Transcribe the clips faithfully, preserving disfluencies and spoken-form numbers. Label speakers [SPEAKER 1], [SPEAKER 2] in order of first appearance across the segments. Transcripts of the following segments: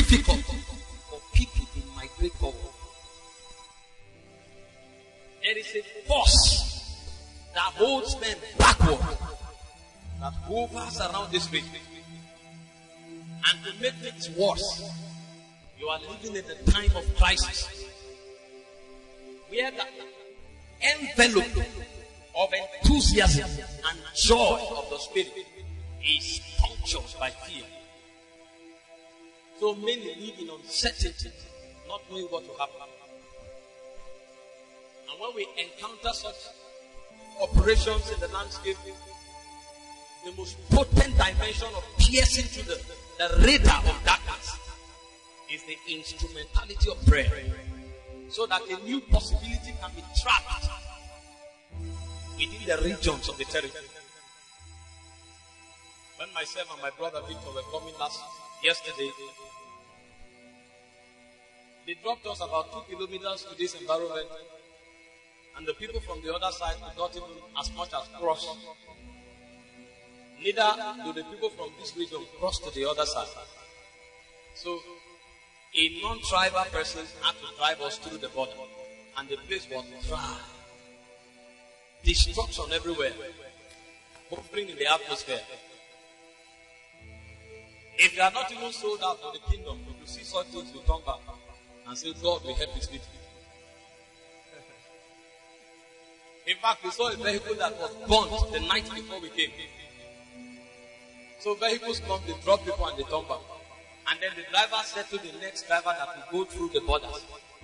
[SPEAKER 1] difficult for people to migrate forward. There is a force that holds men backward, that hovers around this region. And to make things worse, you are living in a time of crisis, where the envelope of enthusiasm and joy of the Spirit is punctured by fear. So many live in uncertainty, not knowing what will happen. And when we encounter such operations in the landscape, the most potent dimension of piercing through the, the radar of darkness is the instrumentality of prayer, so that a new possibility can be trapped within the regions of the territory. When myself and my brother Victor were coming last yesterday, they dropped us about two kilometers to this environment, and the people from the other side could not even as much as cross. Neither do the people from this region cross to the other side. So a non-tribal person had to drive us through the border, and the place was dry. Destruction everywhere, hovering in the atmosphere. If you are not even sold out for the kingdom, you see such things, you turn back and say, God will help his people. In fact, we saw a vehicle that was burnt the night before we came. So vehicles come, they drop people and they turn back. And then the driver said to the next driver that will go through the borders.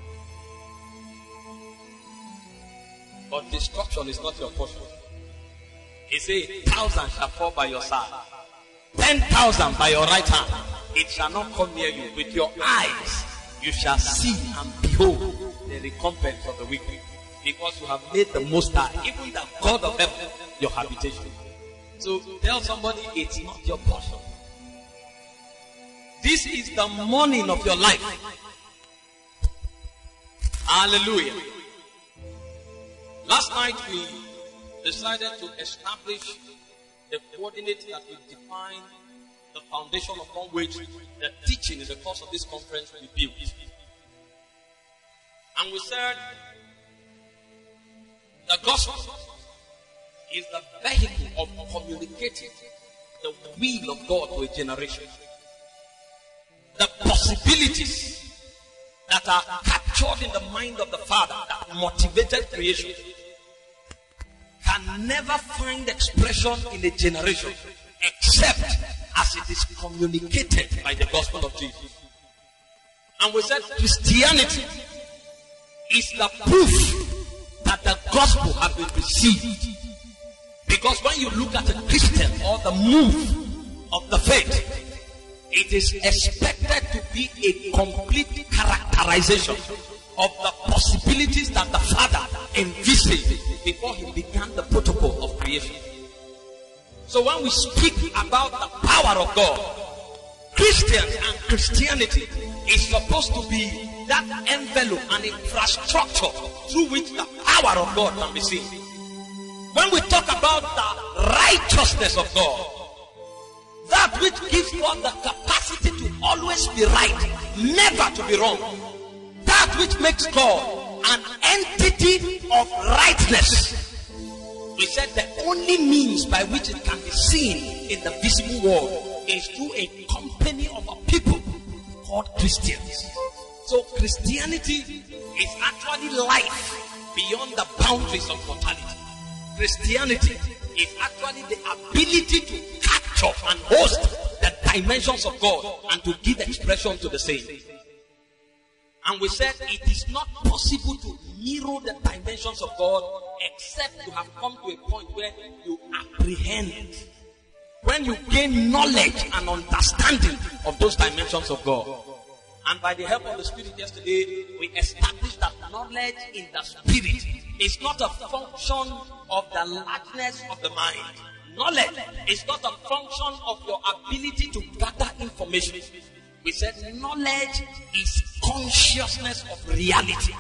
[SPEAKER 1] But destruction is not your portion. He said, a thousand shall fall by your side, ten thousand by your right hand. It shall not come near you. With your eyes you shall see and behold the recompense of the wicked, because you have made the Most High, even the God of heaven, your habitation. So tell somebody it's not your portion. This is the morning of your life. Hallelujah. Last night we decided to establish the coordinates that will define the foundation upon which the teaching in the course of this conference will be built. And we said the gospel is the vehicle of communicating the will of God to a generation. The possibilities that are captured in the mind of the Father that motivated creation can never find expression in a generation except as it is communicated by the gospel of Jesus. And we said Christianity is the proof that the gospel has been received. Because when you look at a Christian or the move of the faith, it is expected to be a complete characterization of the possibilities that the Father envisaged before he began the protocol of creation. So when we speak about the power of God, Christians and Christianity is supposed to be that envelope and infrastructure through which the power of God can be seen. When we talk about the righteousness of God, that which gives God the capacity to always be right, never to be wrong, that which makes God an entity of rightness, we said the only means by which it can be seen in the visible world is through a company of a people called Christians. So Christianity is actually life beyond the boundaries of mortality. Christianity is actually the ability to capture and host the dimensions of God and to give expression to the same. And we said it is not possible to mirror the dimensions of God except you have come to a point where you apprehend. When you gain knowledge and understanding of those dimensions of God. And by the help of the Spirit yesterday, we established that knowledge in the Spirit is not a function of the largeness of the mind. Knowledge is not a function of your ability to gather information. We said knowledge is consciousness of reality.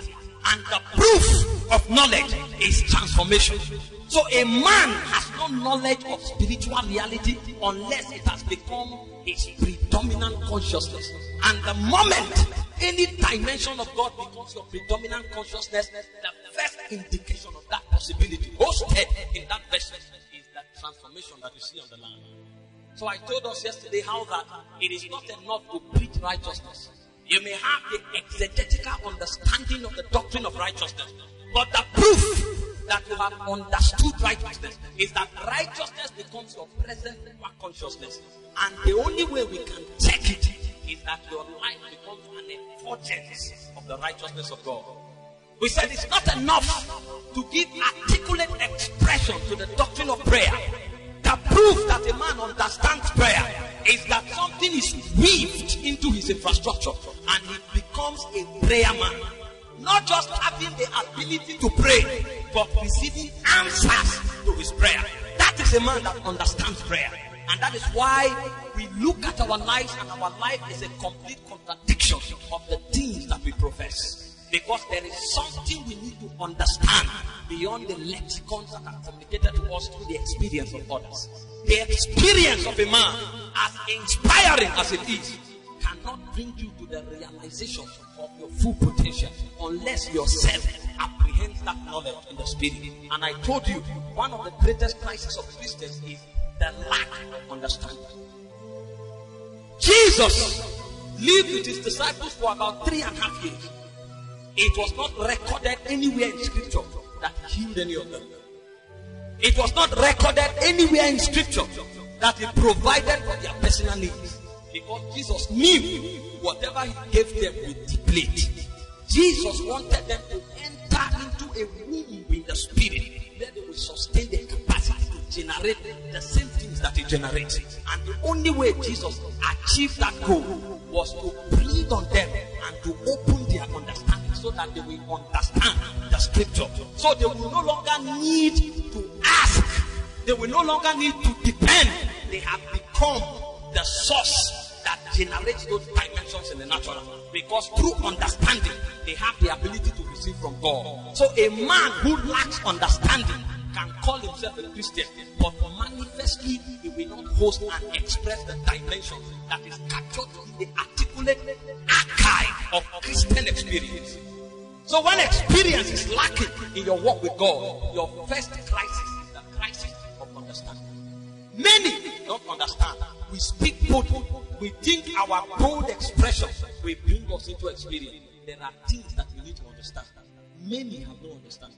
[SPEAKER 1] And the proof of knowledge is transformation. So a man has no knowledge of spiritual reality unless it has become his predominant consciousness. And the moment any dimension of God becomes your predominant consciousness, the first indication of that possibility hosted in that verse is that transformation that you see on the land. So I told us yesterday how that it is not enough to preach righteousness. You may have the exegetical understanding of the doctrine of righteousness, but the proof that you have understood righteousness is that righteousness becomes your present consciousness. And the only way we can check it is that your life becomes an effulgence of the righteousness of God. We said it's not enough to give articulate expression to the doctrine of prayer. The proof that a man understands prayer is that something is weaved into his infrastructure and he becomes a prayer man. Not just having the ability to pray, but receiving answers to his prayer. That is a man that understands prayer. And that is why we look at our lives and our life is a complete contradiction of the things that we profess. Because there is something we need to understand beyond the lexicons that are communicated to us through the experience of others. The experience of a man, as inspiring as it is, cannot bring you to the realization of your full potential unless yourself apprehends that knowledge in the spirit. And I told you, one of the greatest crises of Christians is the lack of understanding. Jesus lived with his disciples for about three and a half years. It was not recorded anywhere in scripture that he healed any of them. It was not recorded anywhere in scripture that he provided for their personal needs. Because Jesus knew whatever he gave them would deplete. Jesus wanted them to enter into a womb in the spirit where they will sustain the capacity to generate the same things that he generates. And the only way Jesus achieved that goal was to breathe on them and to open their understanding so that they will understand the scripture. So they will no longer need to ask. They will no longer need to depend. They have become the source that generates those dimensions in the natural. Because through understanding, they have the ability to receive from God. So a man who lacks understanding can call himself a Christian, but manifestly he will not host and express the dimension that is captured in the articulate archive of Christian experience. So when experience is lacking in your walk with God, your first crisis is the crisis of understanding. Many don't understand. We speak boldly. We think our bold expressions will bring us into experience. There are things that we need to understand. Many have no understanding.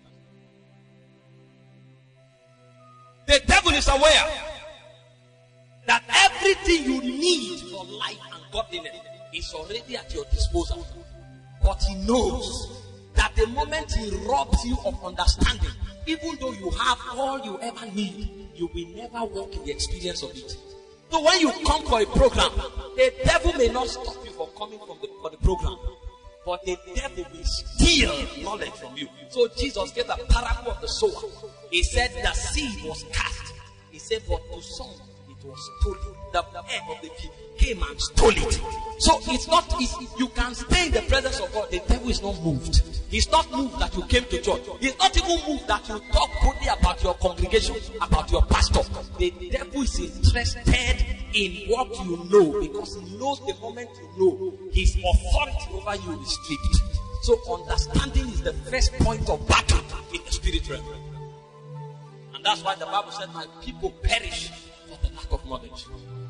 [SPEAKER 1] The devil is aware that everything you need for life and godliness is already at your disposal. But he knows that the moment he robs you of understanding, even though you have all you ever need, you will never walk in the experience of it. So when you come for a program, the devil may not stop you from coming from the, for the program, but the devil will steal knowledge from you. So Jesus gave a parable of the sower. He said the seed was cast. He said, but to some it was stolen. The head of the king came and stole it. So it's not easy. You can stay in the presence of God. The devil is not moved. He's not moved that you came to church. He's not even moved that you talk boldly about your congregation, about your pastor. The devil is interested in what you know, because he knows the moment you know, his authority over you is stripped. So understanding is the first point of battle in the spirit realm. And that's why the Bible said, my people perish for the lack of knowledge.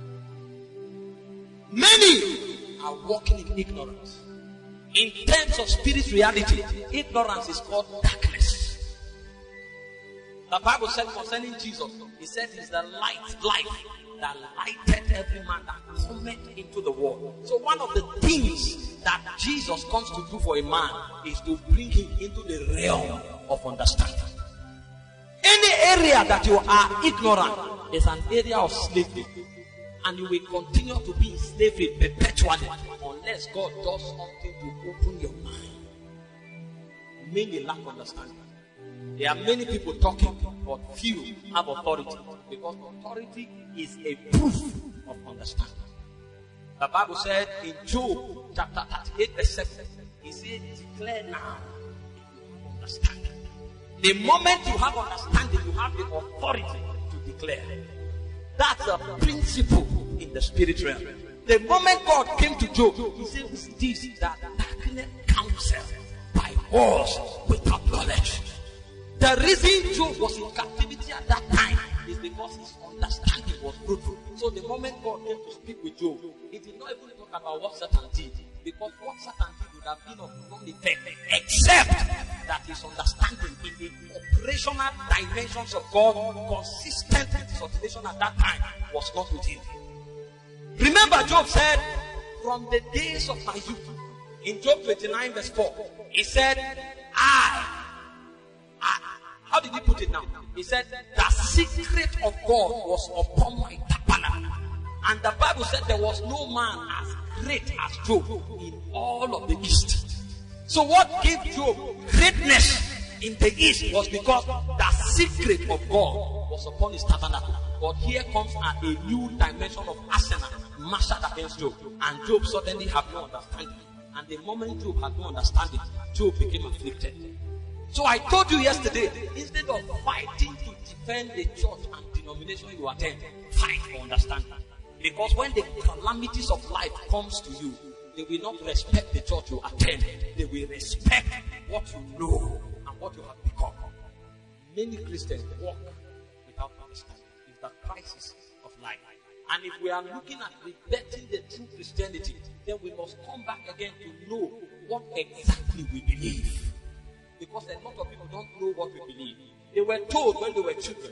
[SPEAKER 1] Many are walking in ignorance. In terms of spirit reality, ignorance is called darkness. The Bible said concerning Jesus, he said he's the light, life that lighted every man that cometh into the world. So one of the things that Jesus comes to do for a man is to bring him into the realm of understanding. Any area that you are ignorant is an area of slavery. And you will continue to be in slavery perpetually unless God does something to open your mind. Many lack understanding. There are many people talking, but few have authority. Because authority is a proof of understanding. The Bible said in Job chapter thirty-eight verse seven, he said, declare now understanding. The moment you have understanding, you have the authority to declare. That's a principle in the spirit realm. The moment God came to Job, he said, this that darkened counsel by wars without knowledge. The reason Job was in captivity at that time is because his understanding was fruitful. So the moment God came to speak with Job, he did not even talk about what Satan did, because what Satan did would have been of no effect, except that his understanding in the operational dimensions of God, consistent with his ordination at that time, was not with him. Remember, Job said, from the days of my youth, in Job twenty-nine verse four, he said, I, I, how did he put it now? He said, the secret of God was upon my tabernacle. And the Bible said there was no man as great as Job in all of the East. So what gave Job greatness in the East was because the secret of God was upon his tabernacle. But here comes a, a new dimension of arsenal marshaled against Job. And Job suddenly had no understanding. And the moment Job had no understanding, Job became afflicted. So I told you yesterday, instead of fighting to defend the church and denomination you attend, fight for understanding. Because when the calamities of life comes to you, they will not respect the church you attend. They will respect what you know and what you have become. Many Christians walk without understanding. It's the crisis of life. And if we are looking at rebetting the true Christianity, then we must come back again to know what exactly we believe. Because a lot of people don't know what we believe. They were told when they were children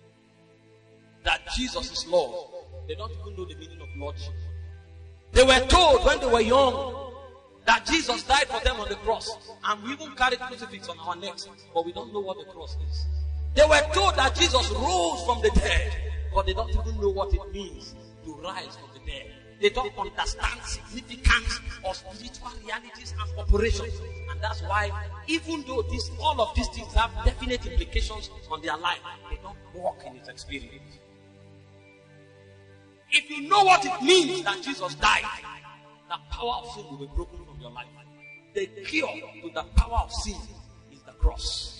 [SPEAKER 1] that Jesus is Lord. They don't even know the meaning of lordship. They were told when they were young that Jesus died for them on the cross. And we even carry crucifix on our necks, but we don't know what the cross is. They were told that Jesus rose from the dead, but they don't even know what it means to rise from the dead. They don't understand significance of spiritual realities and operations. And that's why, even though this, all of these things have definite implications on their life, they don't walk in its experience. If you know what it means that Jesus died, the power of sin will be broken from your life. The cure to the power of sin is the cross.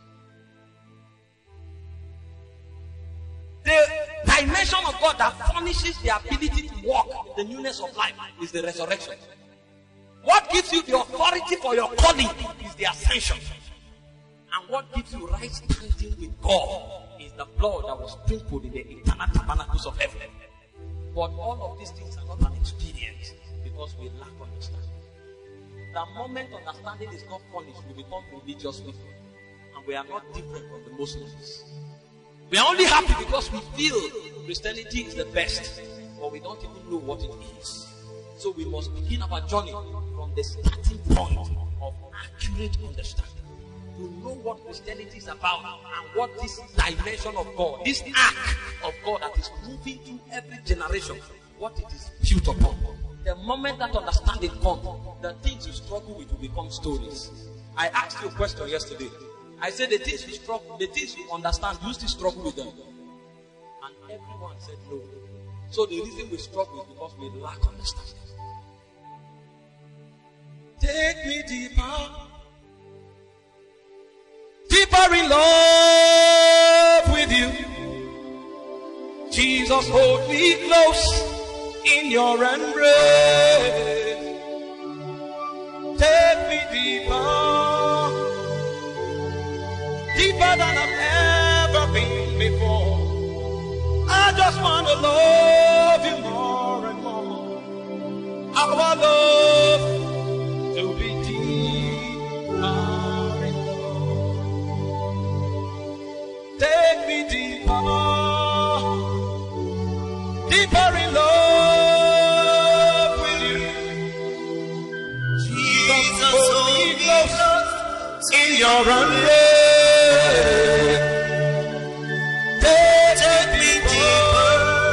[SPEAKER 1] The dimension of God that furnishes the ability to walk in the newness of life is the resurrection. What gives you the authority for your calling is the ascension. And what gives you right standing with God is the blood that was sprinkled in the eternal tabernacles of heaven. But all of these things are not an experience because we lack understanding. The moment understanding is not furnished, we become religious people. And we are not different from the Muslims. We are only happy because we feel Christianity is the best, but we don't even know what it is. So we must begin our journey from the starting point of accurate understanding. To know what Christianity is about and what this dimension of God, this ark of God that is moving through every generation, what it is built upon. The moment that understanding comes, the things you struggle with will become stories. I asked you a question yesterday. I said the things you struggle, the things you understand, you still struggle with them. And everyone said no. So the reason we struggle is because we lack understanding. Take me deeper, deeper in love with you. Jesus, hold me close in your embrace. Take me deeper, deeper than I've ever been before. I just want to love you more and more. Our love to be deeper in love. Take me deeper, deeper in love with you. Jesus, hold me close in your embrace. Take me deeper,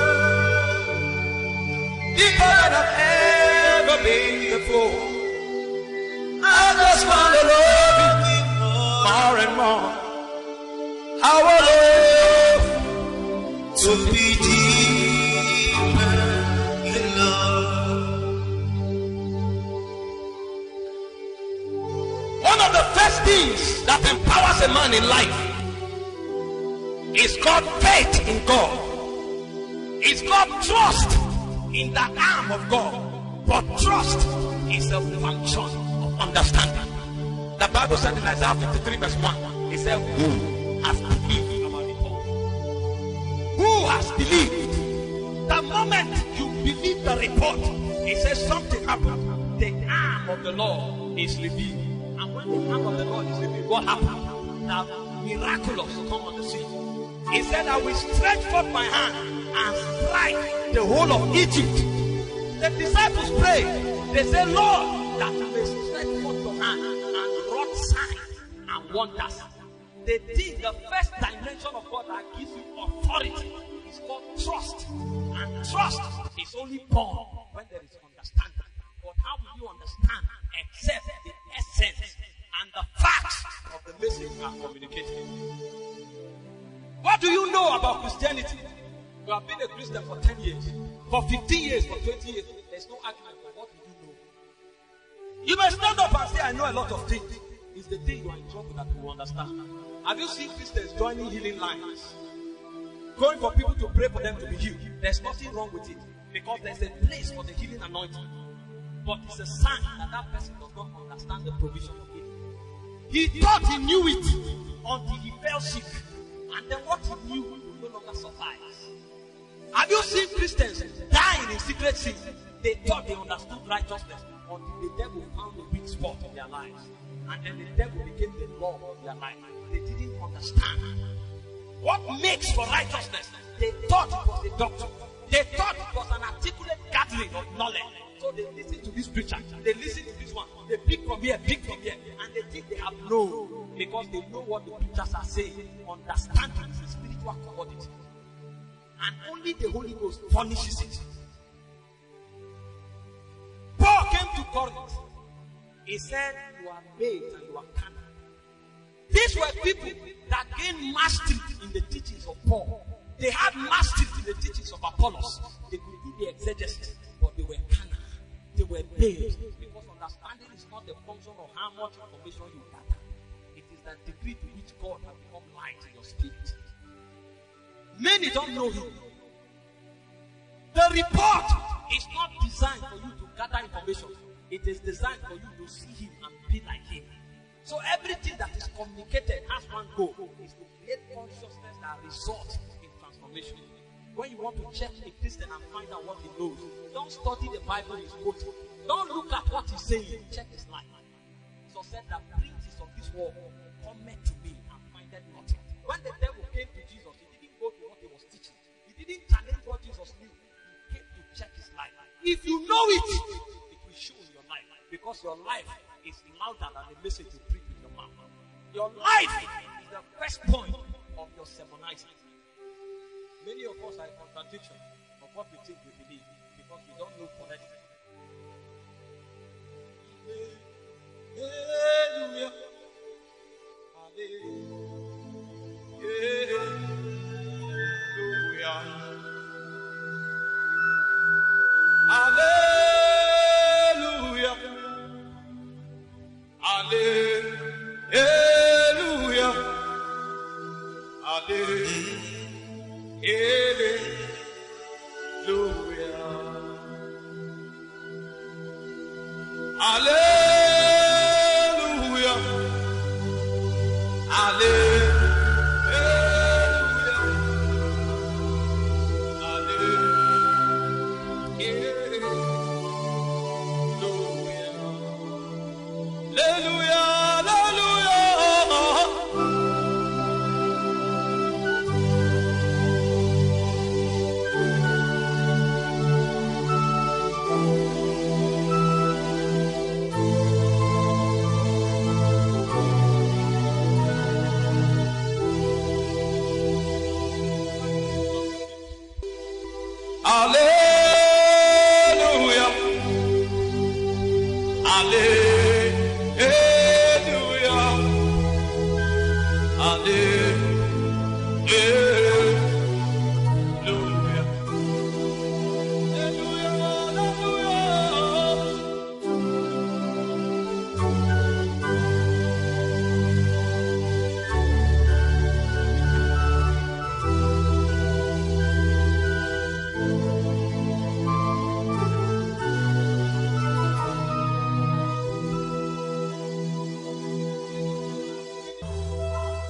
[SPEAKER 1] deeper than I've ever been before. I just want to love you more and more. Our love to be deeper in love. One of the first things that empowers a man in life is called faith in God. It's called trust in the arm of God. But trust is a function of understanding. The Bible said in Isaiah fifty-three verse one, it said, who has believed our report? Who has believed? The moment you believe the report, it says something happened. The arm of the Lord is revealed. And when the arm of the Lord is revealed, what happened? The miraculous come on the scene. He said, I will stretch forth my hand and strike the whole of Egypt. The disciples prayed. They said, Lord, that you may stretch forth your hand and wrought signs and wonders. The thing, the first dimension of God that gives you authority is called trust. And trust is only born when there is understanding. But how will you understand except the essence and the facts of the message you are communicating? What do you know about Christianity? You have been a Christian for ten years, for fifteen years, for twenty years. There's no argument for what do you know. You may stand up and say, I know a lot of things. It's the day you are in trouble that you will understand. Have you seen Christians joining healing lines? Going for people to pray for them to be healed. There's nothing wrong with it. Because there's a place for the healing anointing. But it's a sign that that person does not understand the provision of healing. He thought he knew it until he fell sick. And then what he knew will no longer suffice. Have you seen Christians dying in secret sin? They thought they understood righteousness until the devil found a weak spot in their lives. And then the devil became the law of their life. They didn't understand what makes for righteousness. They thought it was a doctrine. They thought it was an articulate gathering of knowledge. So they listen to this preacher. They listen to this one. They pick from here, pick from here. And they think they have known. Because they know what the preachers are saying. Understanding is a spiritual commodity. And only the Holy Ghost furnishes it. Paul came to Corinth. He said, you are babes and you are carnal. These were people that gained mastery in the teachings of Paul. They had mastery in the teachings of Apollos. They could do the exegesis, but they were carnal. They were babes. Because understanding is not the function of how much information you gather. It is the degree to which God has become light in your spirit. Many don't know him. The report is not designed for you to gather information. It is designed for you to see him and be like him. So everything that is communicated has one goal, is to create consciousness that results in transformation. When you want to check a Christian and find out what he knows, don't study the Bible he's quoting. Don't look at what he's saying, check his life. So said that princes of this world come to me and findeth nothing. When the devil came to Jesus, he didn't go to what he was teaching. He didn't challenge what Jesus knew. He came to check his life. If you know it, it will show in your life. Because your life is louder than the message you preach with your mouth. Your life is the first point of your sermonizing. Many of us are in contradiction of what we think we believe because we don't know correctly. Hallelujah. Hallelujah. Hallelujah. Hallelujah. Hallelujah. Hallelujah. Hallelujah.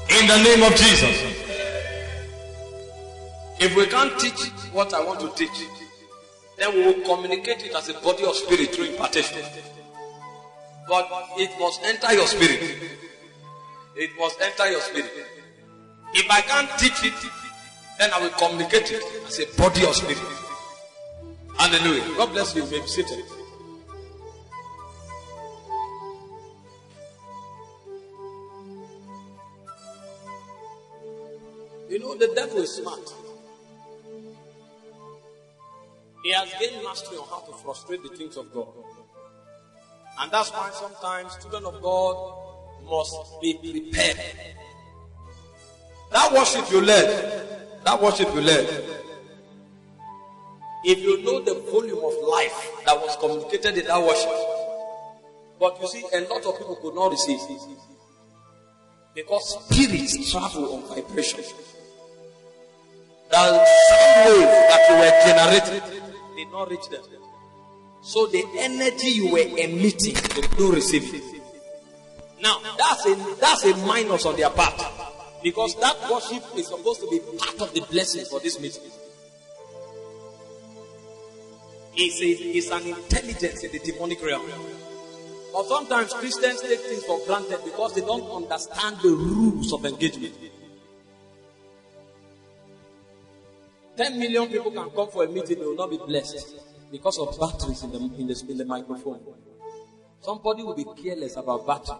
[SPEAKER 1] In the name of Jesus. If we can't teach what I want to teach, then we will communicate it as a body of spirit through impartation. But it must enter your spirit. It must enter your spirit. If I can't teach it, then I will communicate it as a body of spirit. Hallelujah. God bless you. You may be seated. You know, the devil is smart. He has gained mastery on how to frustrate the things of God. And that's why sometimes children of God must be prepared. That worship you led, that worship you led, if you know the volume of life that was communicated in that worship, but you see, a lot of people could not receive because spirits travel on vibration. The sound wave that you were generating did not reach them. So the energy you were emitting, they don't receive it. Now, that's a, that's a minus on their part. Because that worship is supposed to be part of the blessing for this meeting. It's, a, it's an intelligence in the demonic realm. But sometimes Christians take things for granted because they don't understand the rules of engagement. Ten million people can come for a meeting, they will not be blessed because of batteries in the, in the, in the microphone. Somebody will be careless about battery.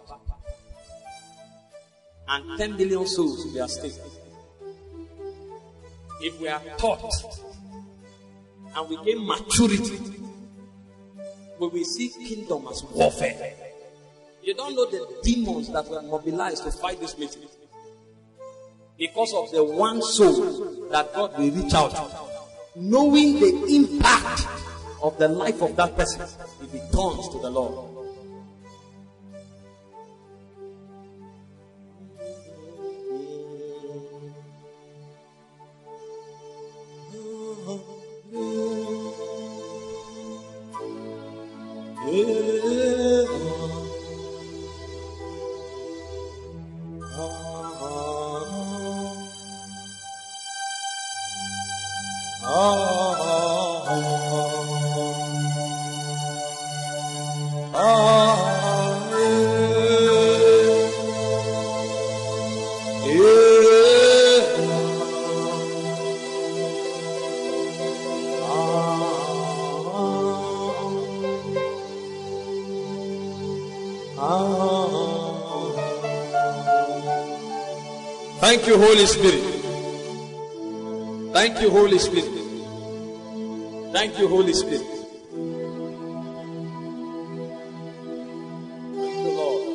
[SPEAKER 1] And ten million souls will be at stake. If we are taught and we gain maturity, we will see kingdom as warfare. You don't know the demons that were mobilized to fight this meeting. Because of the one soul that God will reach out to. Knowing the impact of the life of that person if he turns to the Lord. Thank you, Holy Spirit. Thank you, Holy Spirit. Thank you, Holy Spirit. Thank you, Lord.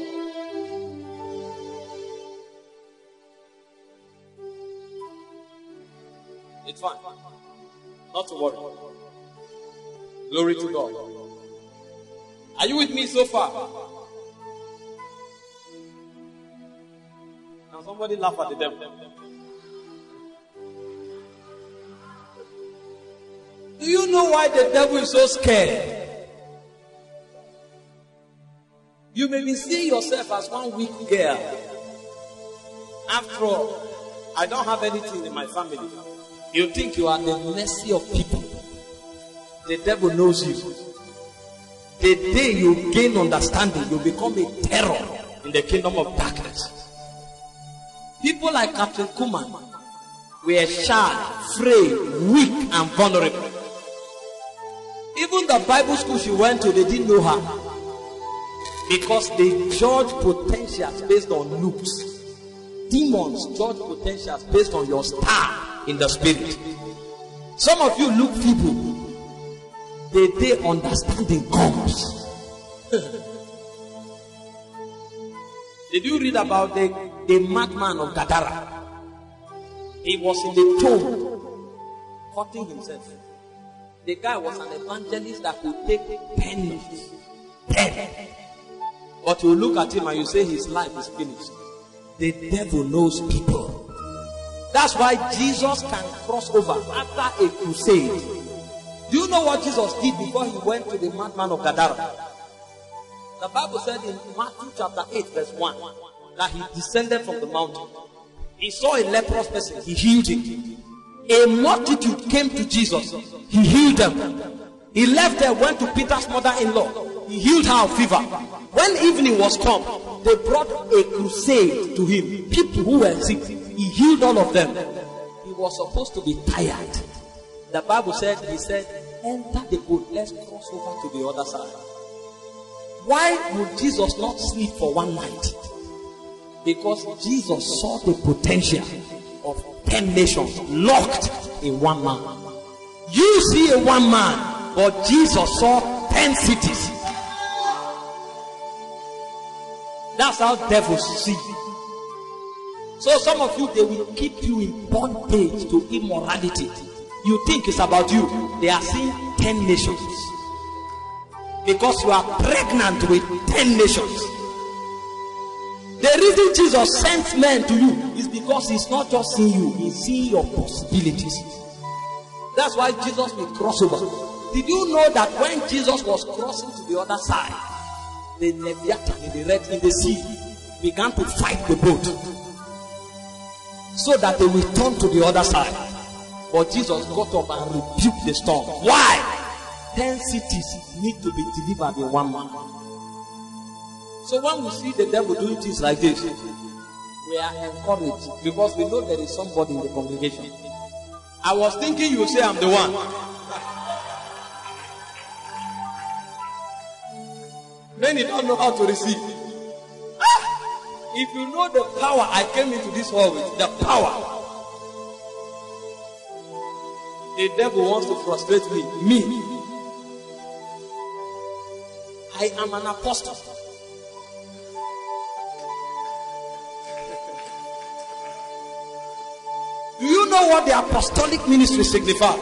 [SPEAKER 1] It's fine. Not to worry. Glory to God. Are you with me so far? Somebody laugh at the devil. Do you know why the devil is so scared? You may be seeing yourself as one weak girl. After all, I don't have anything in my family. You think you are the mercy of people. The devil knows you. The day you gain understanding, you become a terror in the kingdom of darkness. People like Captain Kuman were shy, frail, weak, and vulnerable. Even the Bible school she went to, they didn't know her. Because they judge potentials based on looks. Demons judge potentials based on your star in the spirit. Some of you look feeble. The day understanding comes. Did you read about the, the madman of Gadara? He was in the tomb, cutting himself. The guy was an evangelist that could take pennies. Ten. But you look at him and you say his life is finished. The devil knows people. That's why Jesus can cross over after a crusade. Do you know what Jesus did before he went to the madman of Gadara? The Bible said in Matthew chapter eight verse one that he descended from the mountain. He saw a leprous person, he healed him. A multitude came to Jesus, he healed them. He left there, went to Peter's mother-in-law, he healed her of fever. When evening was come, they brought a crusade to him. People who were sick, he healed all of them. He was supposed to be tired. The Bible said, he said, enter the boat, let's cross over to the other side. Why would Jesus not sleep for one night? Because Jesus saw the potential of ten nations locked in one man. You see a one man, but Jesus saw ten cities. That's how devils see. So some of you, they will keep you in bondage to immorality. You think it's about you. They are seeing ten nations. Because you are pregnant with ten nations. The reason Jesus sent men to you is because he's not just seeing you, he's seeing your possibilities. That's why Jesus will cross over. Did you know that when Jesus was crossing to the other side, the Leviathan in the red in the sea began to fight the boat so that they will turn to the other side? But Jesus got up and rebuked the storm. Why? Ten cities need to be delivered in one man. So when we see the devil doing things like this, we are encouraged because we know there is somebody in the congregation. I was thinking you would say I'm the one. Many don't know how to receive. Ah! If you know the power I came into this world with, the power. The devil wants to frustrate me. Me. I am an apostle. Do you know what the apostolic ministry signifies?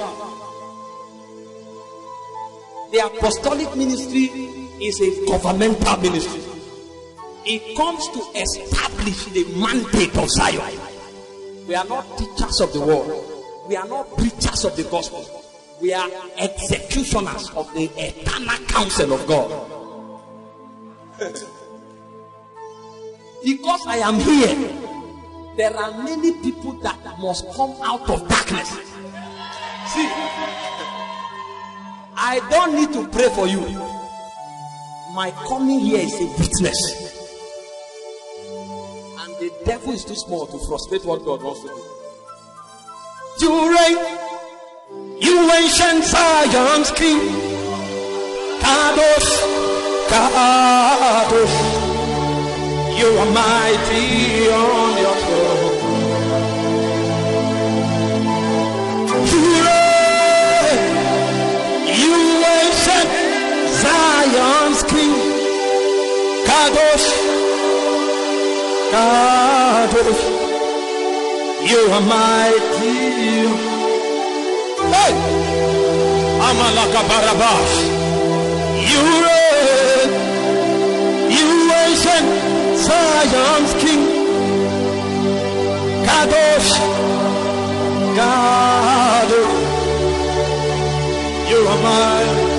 [SPEAKER 1] The apostolic ministry is a governmental ministry. It comes to establish the mandate of Zion. We are not teachers of the word. We are not preachers of the gospel. We are executioners of the eternal counsel of God. Because I am here, there are many people that must come out of darkness. See, I don't need to pray for you. My coming here is a witness. And the devil is too small to frustrate what God wants to do. You reign, you ancient Zion's king. Kadosh, Kadosh, you are mighty on your throne. You reign, you ancient Zion's king. Kadosh, Kadosh, you are mighty. Hey! Amalaka Barabash. You reign, you ancient Zion's king. Kadosh, Kadosh, you are mighty.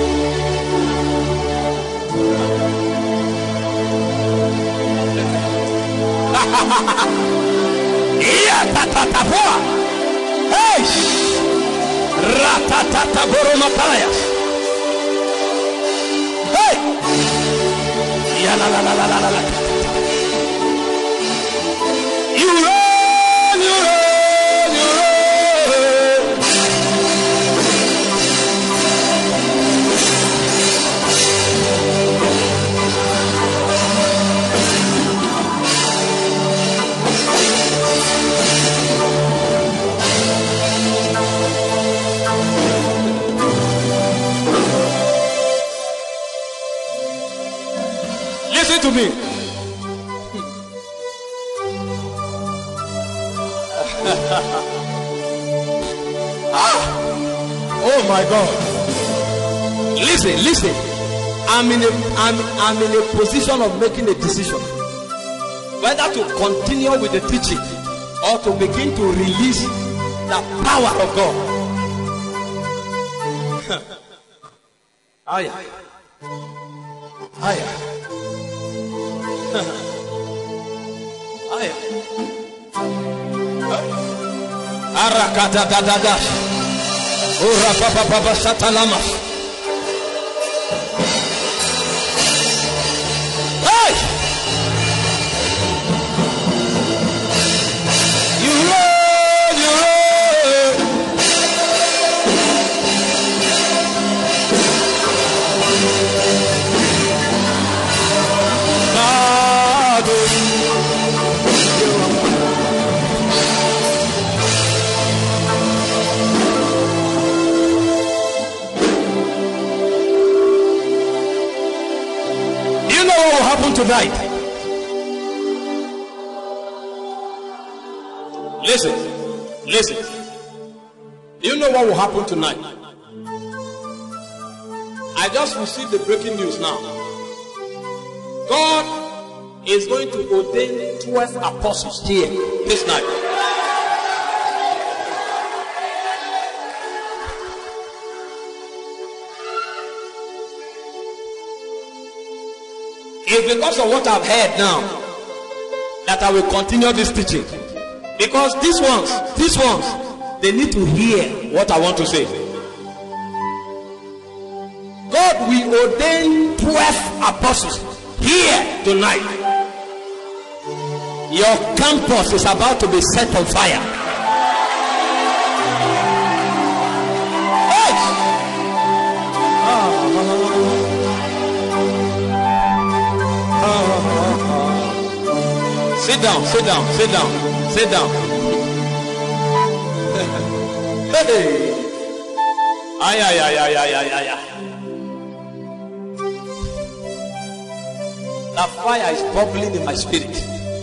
[SPEAKER 1] Hey! Ratatata Boromatayas. Hey! Yalalalala. You run, you run, you run. Listen to me. Ah! Oh my God. Listen, listen. I'm in a I'm I'm in a position of making a decision. Whether to continue with the teaching or to begin to release the power of God. Aya. Aya. Aya. Arakata dadada. Ora papa papa satalama. Hey! You run, you run. God, tonight. Listen, listen. Do you know what will happen tonight? I just received the breaking news now. God is going to ordain twelve apostles here this night. It's because of what I've heard now that I will continue this teaching. Because these ones, these ones, they need to hear what I want to say. God will ordain twelve apostles here tonight. Your campus is about to be set on fire. Hey! Sit down, sit down, sit down, sit down. Hey! Ay, ay, ay, ay, ay, ay, ay, ay. The fire is bubbling in my spirit.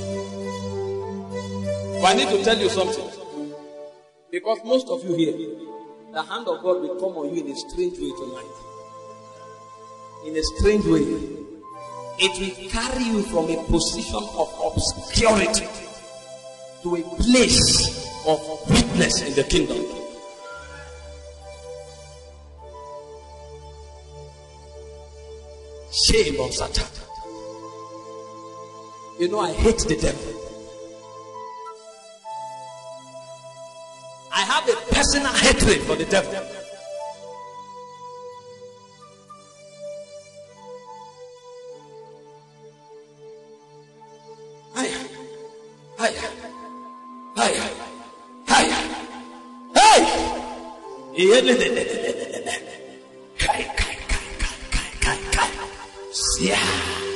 [SPEAKER 1] But I need to tell you something. Because most of you here, the hand of God will come on you in a strange way tonight. In a strange way. It will carry you from a position of obscurity to a place of witness in the kingdom. Shame on Satan. You know, I hate the devil. I have a personal hatred for the devil. Hiya, hiya, hiya, hiya, hey! Kai, kai, kai, kai, kai, kai, kai. Yeah.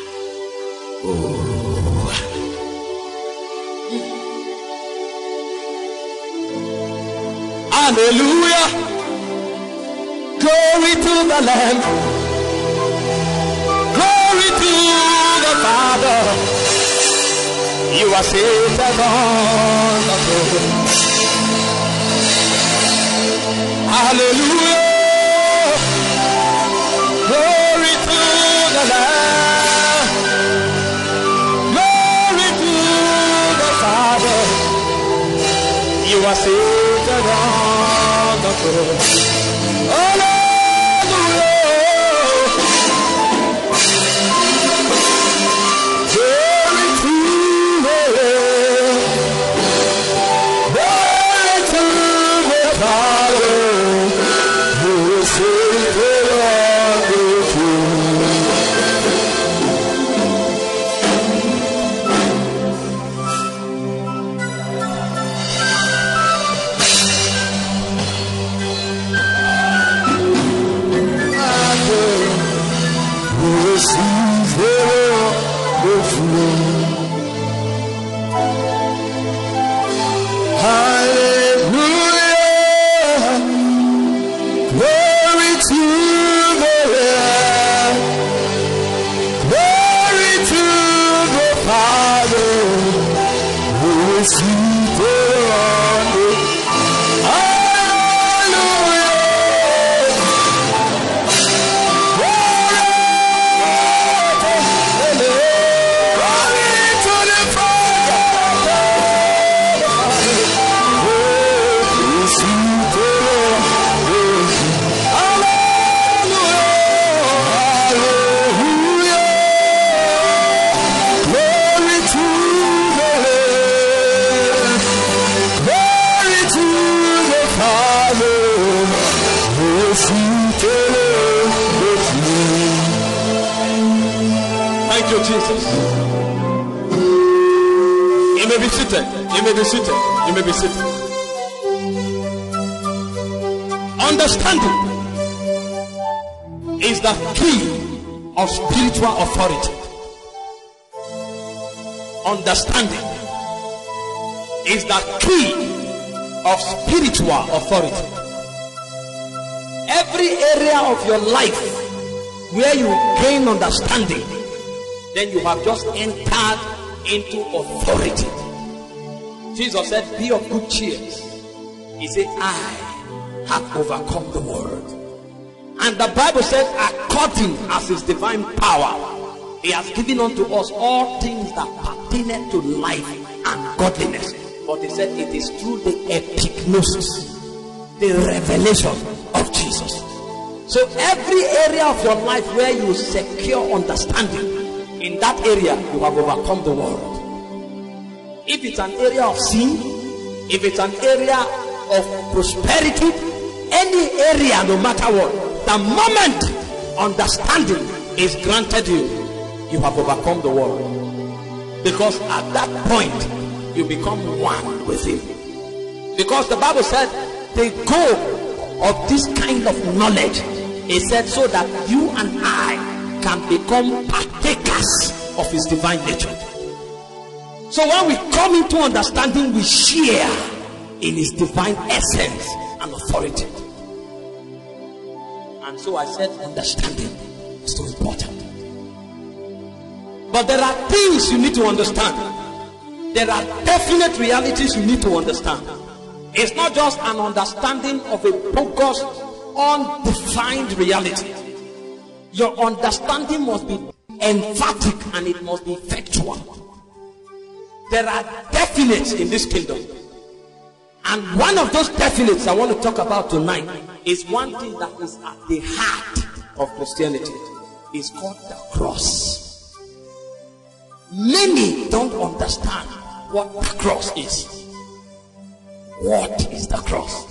[SPEAKER 1] Oh. Hallelujah. Glory to the Lamb. Glory to the Father. You are seated on the throne. Hallelujah. Glory to the Lamb. Glory to the Father. You are seated on the throne. Hallelujah. Glory to the Lamb. Glory to the Father. You are seated on the throne. Thank you, Jesus. You may be seated. You may be seated. You may be seated. Understanding is the key of spiritual authority. Understanding is the key of spiritual authority. Every area of your life where you gain understanding, then you have just entered into authority. Jesus said, be of good cheer. He said, I have overcome the world. And the Bible says, according as his divine power, he has given unto us all things that pertain to life and godliness. But he said it is through the epignosis, the revelation of Jesus. So every area of your life where you secure understanding, in that area you have overcome the world. If it's an area of sin, if it's an area of prosperity, any area, no matter what, the moment understanding is granted you, you have overcome the world. Because at that point you become one with him. Because the Bible said the goal of this kind of knowledge is said so that you and I can become partakers of his divine nature. So when we come into understanding, we share in his divine essence and authority. And so I said understanding is so important. But there are things you need to understand. There are definite realities you need to understand. It's not just an understanding of a focused, undefined reality. Your understanding must be emphatic and it must be factual. There are definites in this kingdom. And one of those definites I want to talk about tonight is one thing that is at the heart of Christianity. It's called the cross. Many don't understand what the cross is. What is the cross?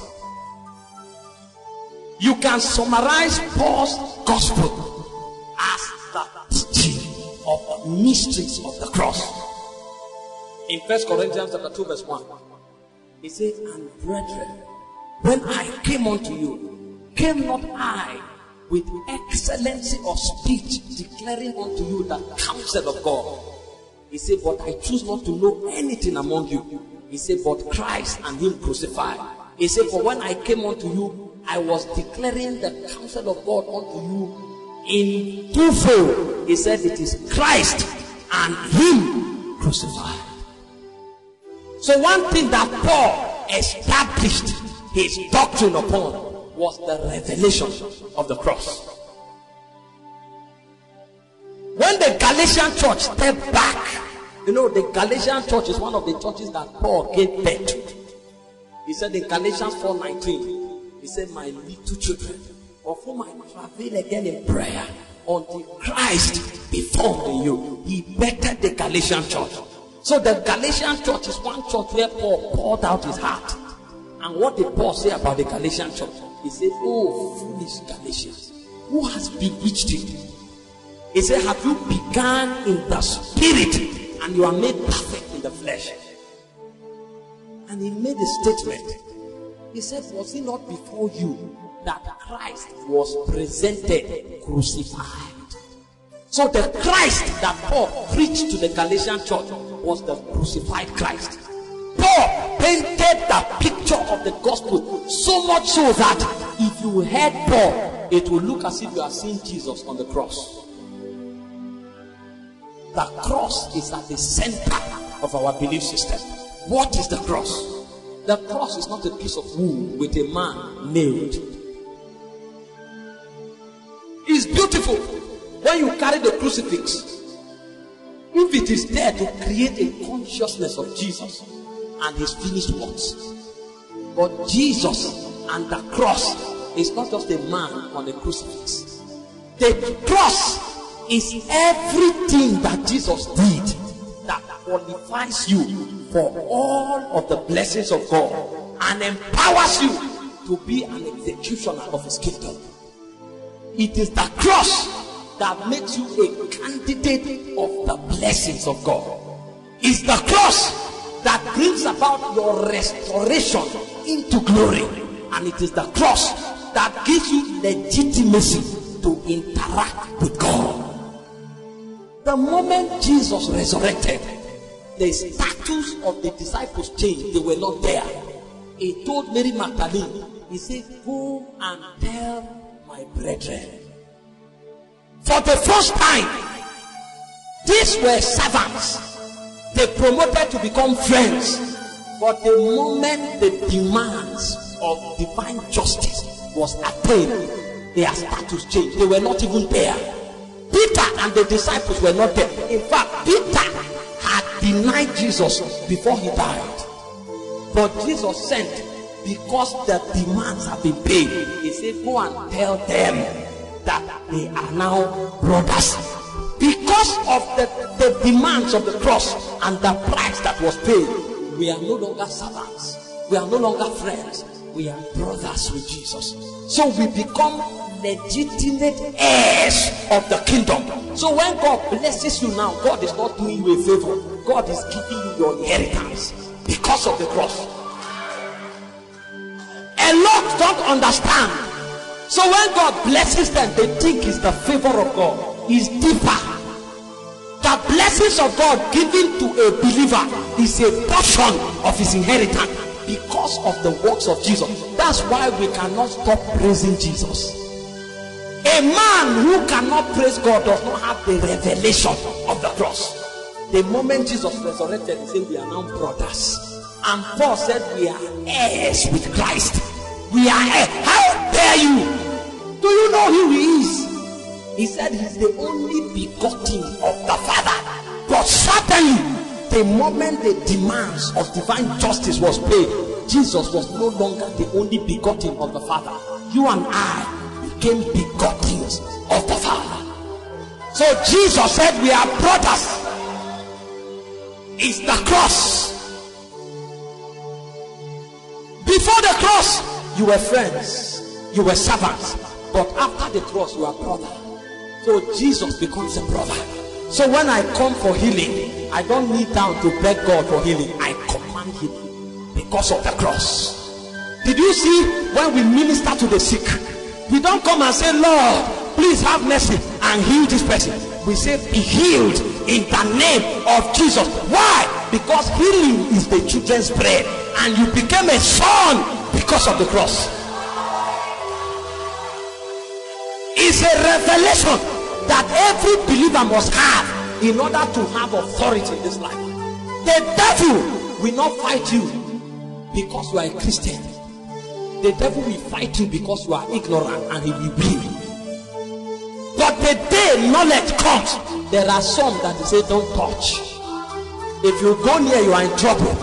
[SPEAKER 1] You can summarize Paul's gospel as the teaching of the mysteries of the cross. In First Corinthians chapter two verse one, he said, and brethren, when I came unto you, came not I with excellency of speech, declaring unto you the counsel of God? He said, but I choose not to know anything among you. He said, but Christ and him crucified. He said, for when I came unto you, I was declaring the counsel of God unto you in twofold. He said, it is Christ and him crucified. So one thing that Paul established his doctrine upon was the revelation of the cross. When the Galatian church stepped back, you know, the Galatian church is one of the churches that Paul gave birth to. He said in Galatians four nineteen, he said, my little children, of whom I travail again in prayer until Christ be formed in you. He bettered the Galatian church. So the Galatian church is one church where Paul poured out his heart. And what did Paul say about the Galatian church? He said, oh, foolish Galatians, who has bewitched you? He said, have you begun in the spirit and you are made perfect in the flesh? And he made a statement. He said, was it not before you that Christ was presented crucified? So the Christ that Paul preached to the Galatian church was the crucified Christ. Paul painted the picture of the gospel so much so that if you heard Paul, it will look as if you are seeing Jesus on the cross. The cross is at the center of our belief system. What is the cross? The cross is not a piece of wood with a man nailed. It's beautiful when you carry the crucifix. If it is there to create a consciousness of Jesus and his finished works. But Jesus and the cross is not just a man on a crucifix. The cross is everything that Jesus did that qualifies you for all of the blessings of God and empowers you to be an executioner of his kingdom. It is the cross that makes you a candidate of the blessings of God. It's the cross that brings about your restoration into glory. And it is the cross that gives you legitimacy to interact with God. The moment Jesus resurrected, the status of the disciples changed. They were not there. He told Mary Magdalene, he said, go and tell my brethren. For the first time, these were servants. They promoted to become friends. But the moment the demands of divine justice was attained, their status changed. They were not even there. Peter and the disciples were not there. In fact, Peter had denied Jesus before he died. But Jesus sent because the demands have been paid. He said, go and tell them that they are now brothers. Because of the, the demands of the cross and the price that was paid, we are no longer servants. We are no longer friends. We are brothers with Jesus. So we become legitimate heirs of the kingdom. So when God blesses you now, God is not doing you a favor. God is giving you your inheritance because of the cross. A lot don't understand. So when God blesses them, they think it's the favor of God. It's deeper. The blessings of God given to a believer is a portion of his inheritance because of the works of Jesus. That's why we cannot stop praising Jesus. A man who cannot praise God does not have the revelation of the cross. The moment Jesus resurrected, he said we are now brothers. And Paul said we are heirs with Christ. We are heirs. How dare you? Do you know who he is? He said he's the only begotten of the Father. But certainly, the moment the demands of divine justice was paid, Jesus was no longer the only begotten of the Father. You and I became begottens of the Father. So Jesus said we are brothers. It's the cross. Before the cross, you were friends, you were servants. But after the cross, you are brothers. So Jesus becomes a brother. So when I come for healing, I don't kneel down to beg God for healing. I command healing because of the cross. Did you see when we minister to the sick? We don't come and say, Lord, please have mercy and heal this person. We say, be healed in the name of Jesus. Why? Because healing is the children's bread. And you became a son because of the cross. It's a revelation that every believer must have in order to have authority in this life. The devil will not fight you because you are a Christian. The devil will fight you because you are ignorant, and he will win. But the day knowledge comes, there are some that they say don't touch. If you go near, you are in trouble.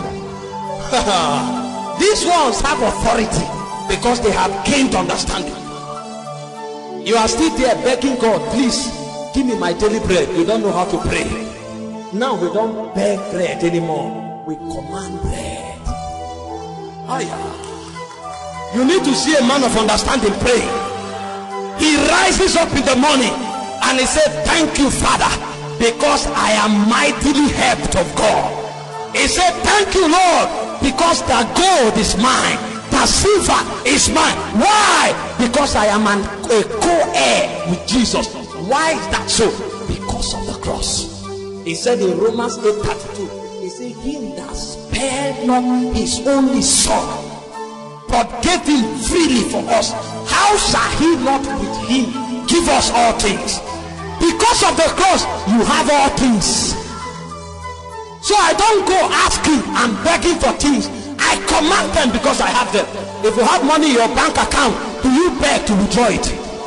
[SPEAKER 1] These ones have authority because they have gained understanding. You are still there begging God, please give me my daily bread. You don't know how to pray. Now we don't beg bread anymore. We command bread. Oh yeah. You need to see a man of understanding pray. He rises up in the morning and he said, thank you, Father, because I am mightily helped of God. He said, thank you, Lord, because the gold is mine, the silver is mine. Why? Because I am an, a co-heir with Jesus. Why is that so? Because of the cross. He said in Romans eight thirty-two, he said, him that spared not his only son, but gave him freely for us, how shall he not with him give us all things? Because of the cross, you have all things. So I don't go asking and begging for things. I command them because I have them. If you have money in your bank account, do you beg to withdraw it?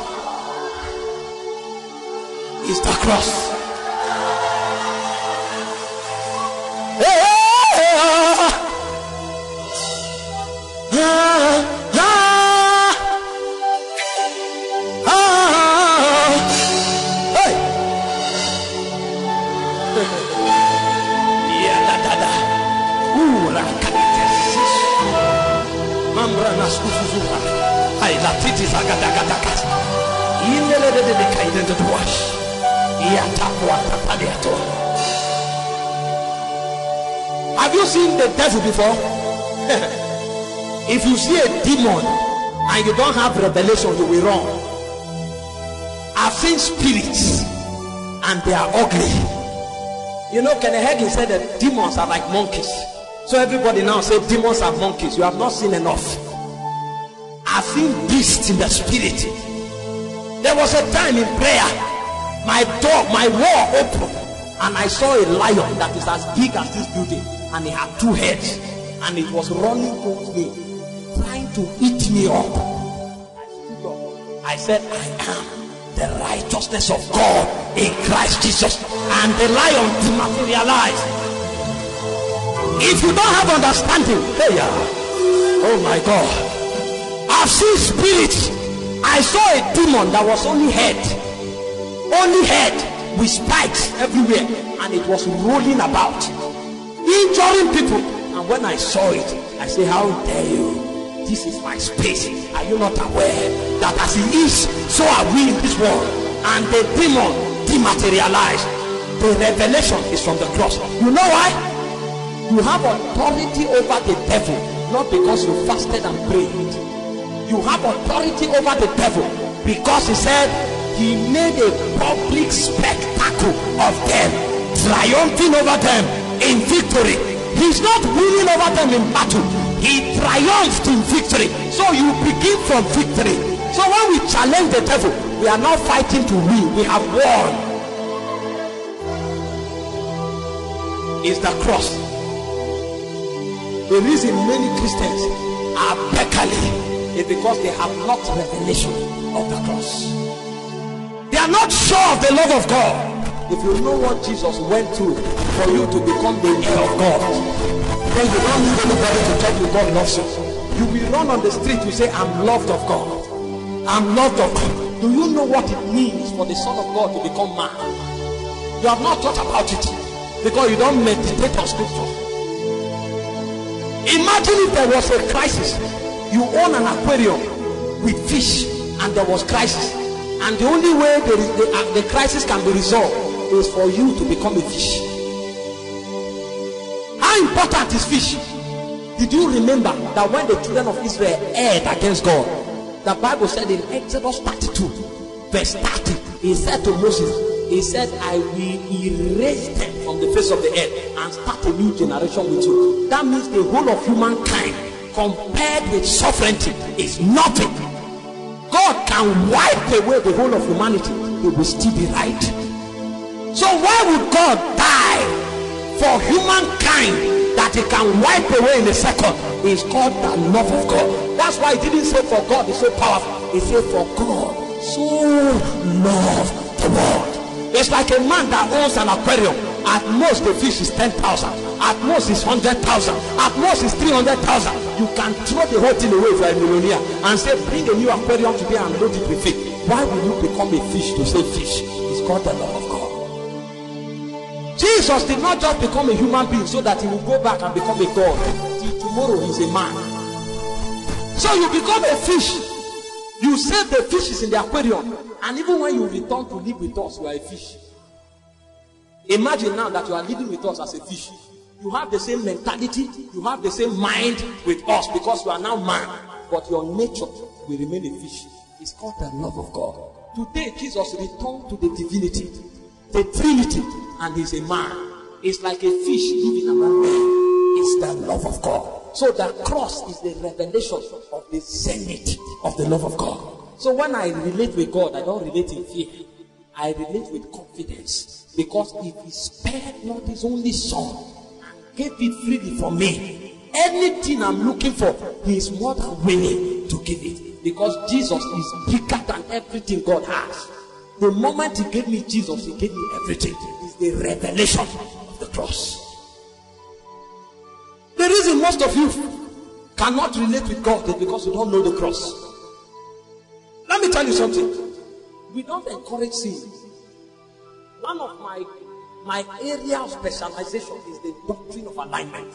[SPEAKER 1] It's the cross. Hey, hey, hey, ah, ah, ah, ah, hey. Yeah, da, da, da. Ooh, la, Mambrana Suzuka. I la titi zagadagadagas. In the lady, the kind of wash. Have you seen the devil before? If you see a demon and you don't have revelation, you will run. I've seen spirits and they are ugly. You know, Kenneth Hagin said that demons are like monkeys. So everybody now say demons are monkeys. You have not seen enough. I've seen beasts in the spirit. There was a time in prayer, my door, my wall opened, and I saw a lion that is as big as this building, and it had two heads, and it was running towards me, trying to eat me up. I stood up. I said, I am the righteousness of God in Christ Jesus, and the lion dematerialized. If you don't have understanding, hey, oh my God, I've seen spirits. I saw a demon that was only head, only head with spikes everywhere, and it was rolling about, injuring people. And when I saw it, I say, how dare you? This is my space. Are you not aware that as he is, so are we in this world? And the demon dematerialized. The revelation is from the cross. You know why? You have authority over the devil, not because you fasted and prayed. You have authority over the devil because he said he made a public spectacle of them, triumphing over them in victory. He's not winning over them in battle. He triumphed in victory. So you begin from victory. So when we challenge the devil, we are not fighting to win. We have won. It's the cross. The reason many Christians are beckoning is because they have not revelation of the cross. They are not sure of the love of God. If you know what Jesus went through for you to become the heir of God, then you don't need anybody to tell you God loves you. You will run on the street, you say, I'm loved of God. I'm loved of God. Do you know what it means for the Son of God to become man? You have not thought about it because you don't meditate on scripture. Imagine if there was a crisis. You own an aquarium with fish and there was crisis, and the only way the, the, uh, the crisis can be resolved is for you to become a fish. How important is fish? Did you remember that when the children of Israel erred against God, the Bible said in Exodus thirty-two verse thirty, he said to Moses, he said, I will erase them from the face of the earth and start a new generation with you. That means the whole of humankind compared with sovereignty is nothing. God can wipe away the whole of humanity, it will still be right. So why would God die for humankind that he can wipe away in a second? It's called the love of God. That's why he didn't say for God is so powerful. He said for God so loved the world. It's like a man that owns an aquarium. At most the fish is ten thousand. At most is one hundred thousand. At most is three hundred thousand. You can throw the whole thing away if you are a millionaire and say, bring a new aquarium today and load it with fish. Why will you become a fish to say fish? It's called the love of God. Jesus did not just become a human being so that he will go back and become a God. Till tomorrow he's a man. So you become a fish. You save the fishes in the aquarium, and even when you return to live with us, you are a fish. Imagine now that you are living with us as a fish. You have the same mentality, you have the same mind with us because you are now man, but your nature will remain a fish. It's called the love of God. Today Jesus returned to the divinity, the Trinity, and he's a man. It's like a fish living among men. It's the love of God. So the cross is the revelation of the zenith of the love of God. So when I relate with God, I don't relate in fear. I relate with confidence. Because if he spared not his only son and gave it freely for me, anything I'm looking for, he is more than willing to give it. Because Jesus is bigger than everything God has. The moment he gave me Jesus, he gave me everything. It's the revelation of the cross. The reason most of you cannot relate with God is because you don't know the cross. Let me tell you something. We don't encourage sin. One of my my area of specialization is the doctrine of alignment.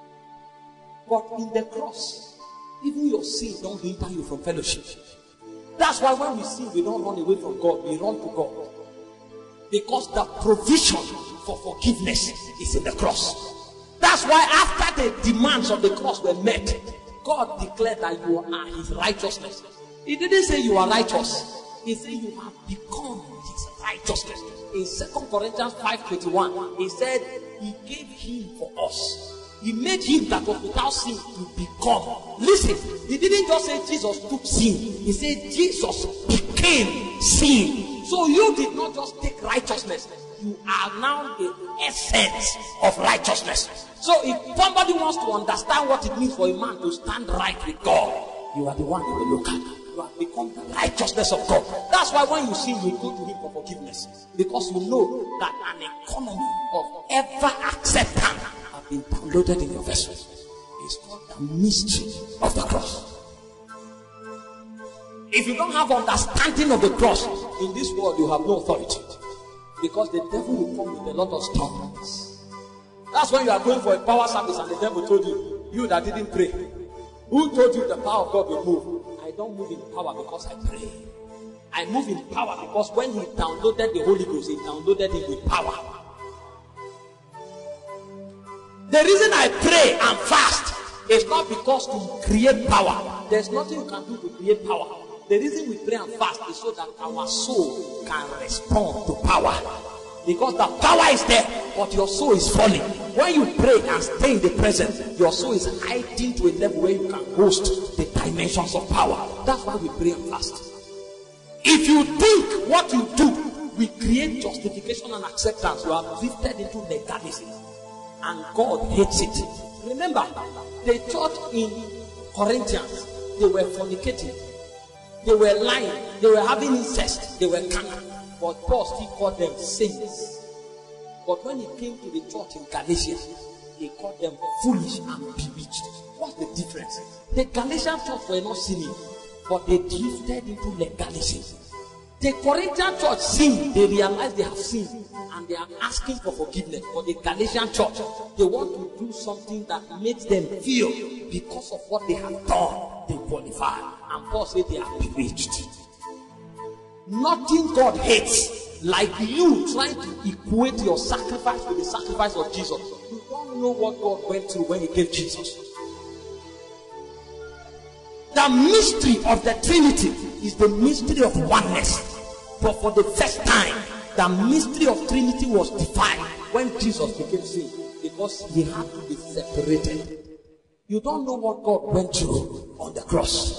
[SPEAKER 1] But in the cross, even your sin don't hinder you from fellowship. That's why when we sin, we don't run away from God, we run to God. Because the provision for forgiveness is in the cross. That's why after the demands of the cross were met, God declared that you are his righteousness. He didn't say you are righteous. He said you have become his righteousness. In Second Corinthians five twenty-one, he said he gave him for us. He made him that was without sin to become. Listen, he didn't just say Jesus took sin. He said Jesus became sin. So you did not just take righteousness. You are now the essence of righteousness. So if somebody wants to understand what it means for a man to stand right with God, you are the one you will look at. You have become the righteousness of God. That's why when you sin, you go to him for forgiveness. Because you know that an economy of ever acceptance has been downloaded in your vessel. It's called the mystery of the cross. If you don't have understanding of the cross, in this world you have no authority. Because the devil will come with a lot of storms. That's when you are going for a power service and the devil told you, you that didn't pray, who told you the power of God will move? I don't move in power because I pray. I move in power because when he downloaded the Holy Ghost, he downloaded it with power. The reason I pray and fast is not because to create power. There's nothing you can do to create power. The reason we pray and fast is so that our soul can respond to power. Because the power is there, but your soul is falling. When you pray and stay in the present, your soul is hiding to a level where you can host the dimensions of power. That's why we pray and fast. If you think what you do will create justification and acceptance, you are drifted into legalism. And God hates it. Remember, the church in Corinthians, they were fornicating. They were lying. They were having incest. They were carnal. But Paul still called them saints. But when he came to the church in Galatia, he called them foolish and bewitched. What's the difference? The Galatian church were not sinning, but they drifted into legalism. The Corinthian church sinned. They realized they have sinned and they are asking for forgiveness. But the Galatian church, they want to do something that makes them feel because of what they have done, they qualify. And Paul said they are bewitched. Nothing God hates like you trying to equate your sacrifice with the sacrifice of Jesus. You don't know what God went through when he gave Jesus. The mystery of the Trinity is the mystery of oneness. But for the first time, the mystery of Trinity was defined when Jesus became sin, because he had to be separated. You don't know what God went through on the cross.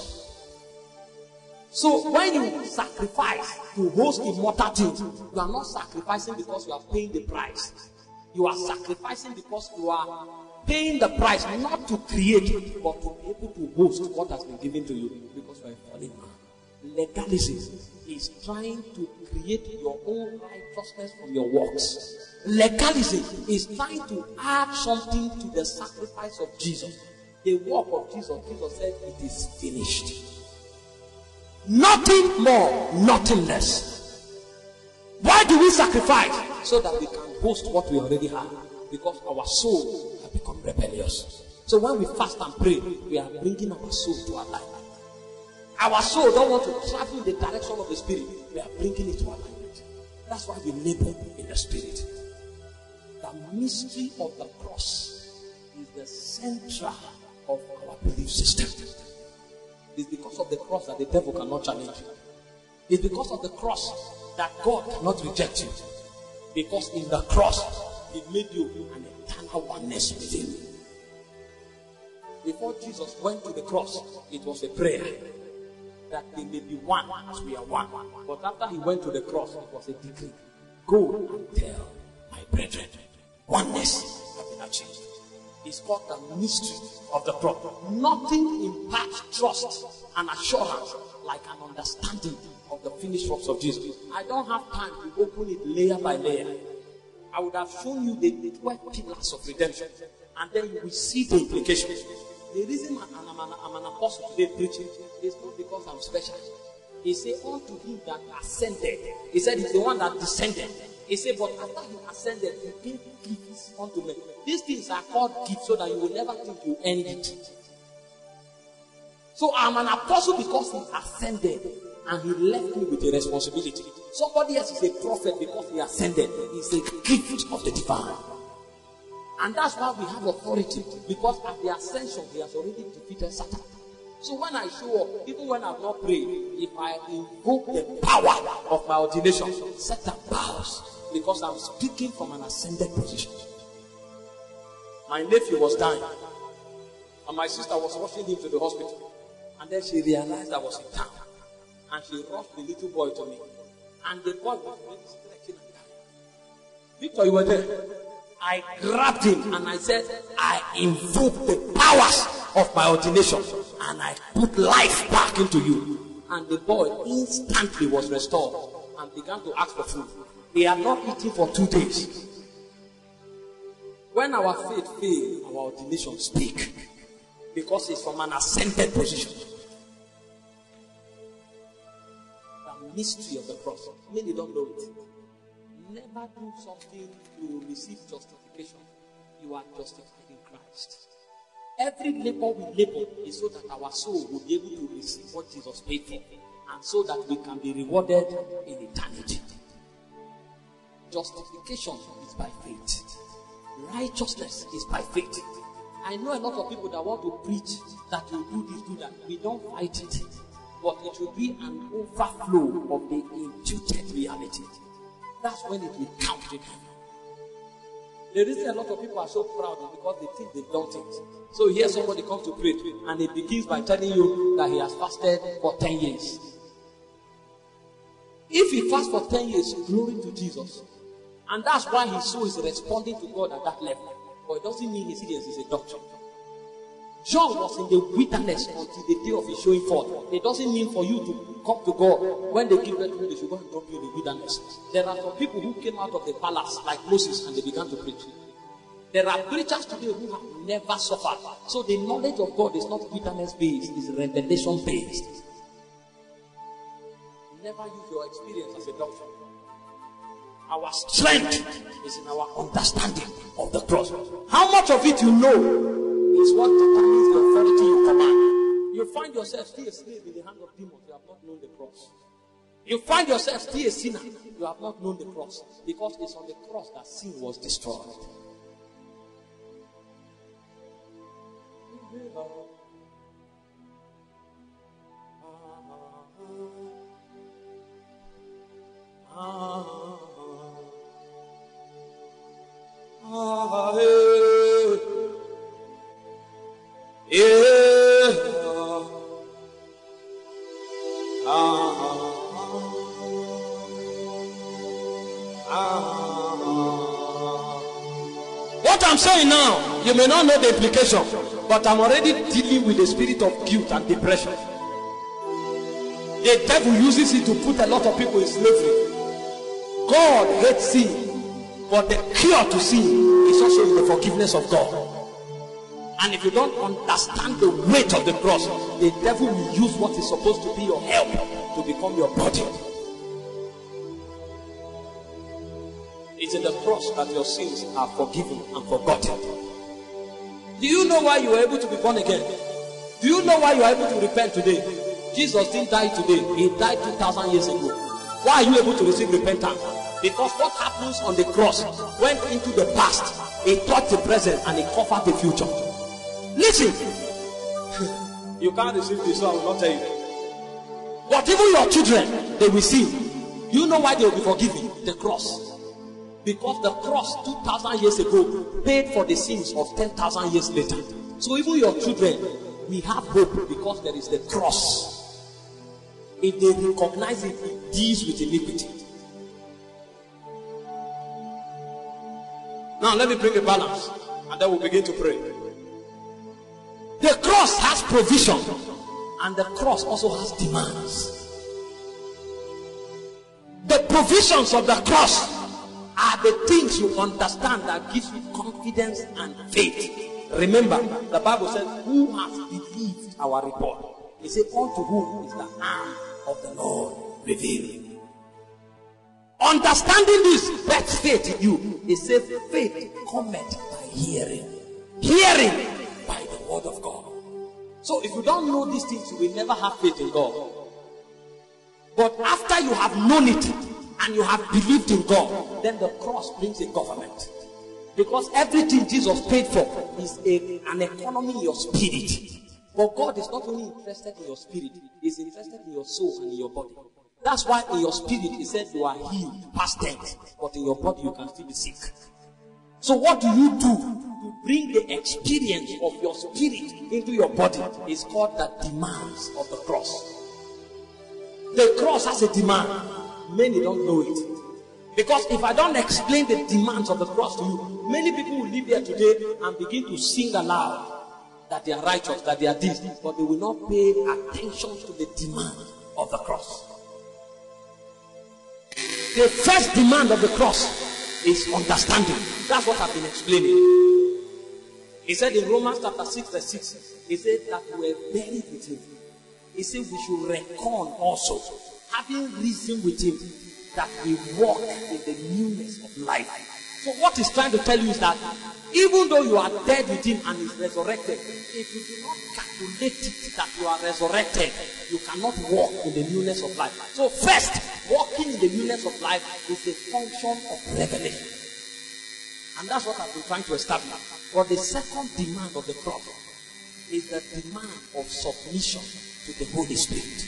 [SPEAKER 1] So when you sacrifice to host immortal things, you are not sacrificing because you are paying the price. You are sacrificing because you are paying the price not to create, but to be able to host what has been given to you, because you are a fallen man. Legalism is trying to create your own righteousness from your works. Legalism is trying to add something to the sacrifice of Jesus. The work of Jesus, Jesus said it is finished. Nothing more, nothing less. Why do we sacrifice? So that we can boast what we already have. Because our soul has become rebellious. So when we fast and pray, we are bringing our soul to alignment. Our soul don't want to travel in the direction of the spirit. We are bringing it to alignment. That's why we labor in the spirit. The mystery of the cross is the center of our belief system. It's because of the cross that the devil cannot challenge you. It's because of the cross that God cannot reject you. Because in the cross, he made you an eternal oneness with him. Before Jesus went to the cross, it was a prayer that they may be one as we are one. But after he went to the cross, it was a decree. Go and tell my brethren, oneness has been achieved. It's called the mystery of the cross. Nothing imparts trust and assurance like an understanding of the finished works of Jesus. I don't have time to open it layer by layer. I would have shown you the twelve pillars of redemption, and then you will see the implications. The reason I'm, I'm, I'm an apostle today preaching is not because I'm special. He said, unto him that ascended. He said, he's the one that descended. He said, but after he ascended, he gave gifts unto men. These things are called gifts so that you will never think you earned it. So I'm an apostle because he ascended. and he left me with a responsibility. Somebody else is a prophet because he ascended. He's a gift of the divine. And that's why we have authority, because at the ascension, he has already defeated Satan. So when I show up, even when I've not prayed, if I invoke the power of my ordination, Satan bows, because I'm speaking from an ascended position. My nephew was dying, and my sister was rushing him to the hospital. And then she realized I was in town, and she rushed the little boy to me. And the boy was really stretching and dying. Victor, you were there. I grabbed him and I said, I invoke the powers of my ordination and I put life back into you. And the boy instantly was restored and began to ask for food. He had not eaten for two days. When our faith fails, our ordination speaks, because it's from an ascended position. The mystery of the cross, many don't know it. Never do something to receive justification. You are justified in Christ. Every labor we labor is so that our soul will be able to receive what Jesus paid for, and so that we can be rewarded in eternity. Justification is by faith. Righteousness is by faith. I know a lot of people that want to preach that you do this, do that. We don't fight it, but it will be an overflow of the imputed reality. That's when it will count in heaven. The reason a lot of people are so proud is because they think they've done things. So here somebody comes to pray, and he begins by telling you that he has fasted for ten years. If he fasts for ten years, glory to Jesus. And that's why his soul is responding to God at that level. But it doesn't mean his experience is a doctrine. John was in the wilderness until the day of his showing forth. It doesn't mean for you to come to God. When they give birth to you, they should go and drop you in the wilderness. There are some people who came out of the palace like Moses and they began to preach. There are preachers today who have never suffered. So the knowledge of God is not wilderness based, it's revelation based. Never use your experience as a doctrine. Our strength is in our understanding of the cross. How much of it you know is what determines the authority you command. You find yourself still a slave in the hand of demons. You have not known the cross. You find yourself still a sinner. You have not known the cross, because it's on the cross that sin was destroyed. Ah, ah, hey. Yeah. Ah, ah. What I'm saying now, you may not know the implication, but I'm already dealing with the spirit of guilt and depression. The devil uses it to put a lot of people in slavery. God hates sin, but the cure to sin is also in the forgiveness of God. And if you don't understand the weight of the cross, the devil will use what is supposed to be your help to become your body. It's in the cross that your sins are forgiven and forgotten. Do you know why you are able to be born again? Do you know why you are able to repent today? Jesus didn't die today. He died two thousand years ago. Why are you able to receive repentance? Because what happens on the cross went into the past, it touched the present, and it covered the future. Listen, you can't receive this, so I will not tell you. But even your children, they will see. You know why they will be forgiven? The cross. Because the cross two thousand years ago paid for the sins of ten thousand years later. So even your children, we have hope because there is the cross. If they recognize it, it deals with iniquity. Now let me bring a balance, and then we'll begin to pray. The cross has provision, and the cross also has demands. The provisions of the cross are the things you understand that gives you confidence and faith. Remember, the Bible says, who has believed our report? It says, unto whom is the arm of the Lord revealed. Understanding this bets faith in you. It says, faith cometh by hearing. Hearing by the word of God. So if you don't know these things, you will never have faith in God. But after you have known it and you have believed in God, then the cross brings a government. Because everything Jesus paid for is a, an economy in your spirit. But God is not only interested in your spirit, He's interested in your soul and in your body. That's why in your spirit He said you are healed, past tense, but in your body you can still be sick. So what do you do to bring the experience of your spirit into your body? It's called the demands of the cross. The cross has a demand. Many don't know it. Because if I don't explain the demands of the cross to you, many people will live here today and begin to sing aloud that they are righteous, that they are this, but they will not pay attention to the demand of the cross. The first demand of the cross is understanding. That's what I've been explaining. He said in Romans chapter six verse six, he said that we were buried with him. He said we should reckon also, having reason with him, that we walk in the newness of life. So what he's trying to tell you is that even though you are dead with him and is resurrected, if you do not calculate it that you are resurrected, you cannot walk in the newness of life. So first, walking in the newness of life is a function of revelation. And that's what I've been trying to establish. But the second demand of the cross is the demand of submission to the Holy Spirit.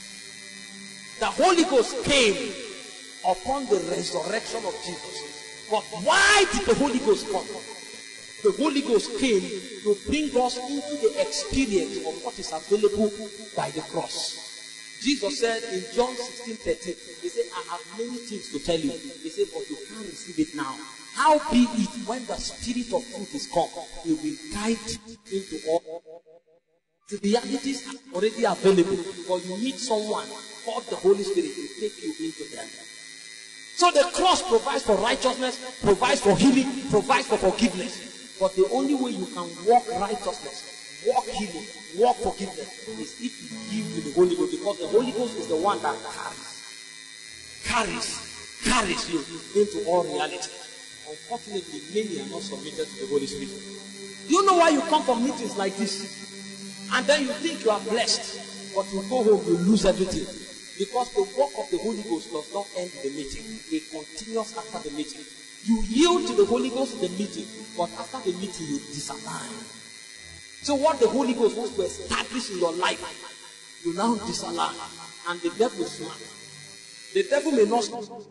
[SPEAKER 1] The Holy Ghost came upon the resurrection of Jesus. But why did the Holy Ghost come? The Holy Ghost came to bring us into the experience of what is available by the cross. Jesus said in John sixteen thirteen, he said, I have many things to tell you. He said, but you can't receive it now. How be it when the Spirit of truth is come, He will guide you into all. The realities are already available, but you need someone called the Holy Spirit to take you into them. So the cross provides for righteousness, provides for healing, provides for forgiveness. But the only way you can walk righteousness, walk healing, walk forgiveness is if you give to the Holy Ghost, because the Holy Ghost is the one that carries, carries, carries you into all reality. Unfortunately, many are not submitted to the Holy Spirit. Do you know why you come for meetings like this? And then you think you are blessed, but you go home, you lose everything. Because the work of the Holy Ghost does not end in the meeting. It continues after the meeting. You yield to the Holy Ghost in the meeting, but after the meeting you disalign. So what the Holy Ghost wants to establish in your life, you now disalign. And the devil is smart. The devil may not,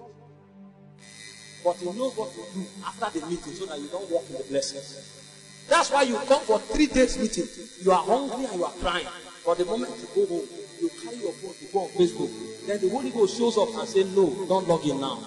[SPEAKER 1] but he knows what to do after the meeting so that you don't walk in the blessings. That's why you come for three days meeting. You are hungry and you are crying. But the moment you go home, you carry your phone, you go on Facebook. Then the Holy Ghost shows up and says, no, don't log in now.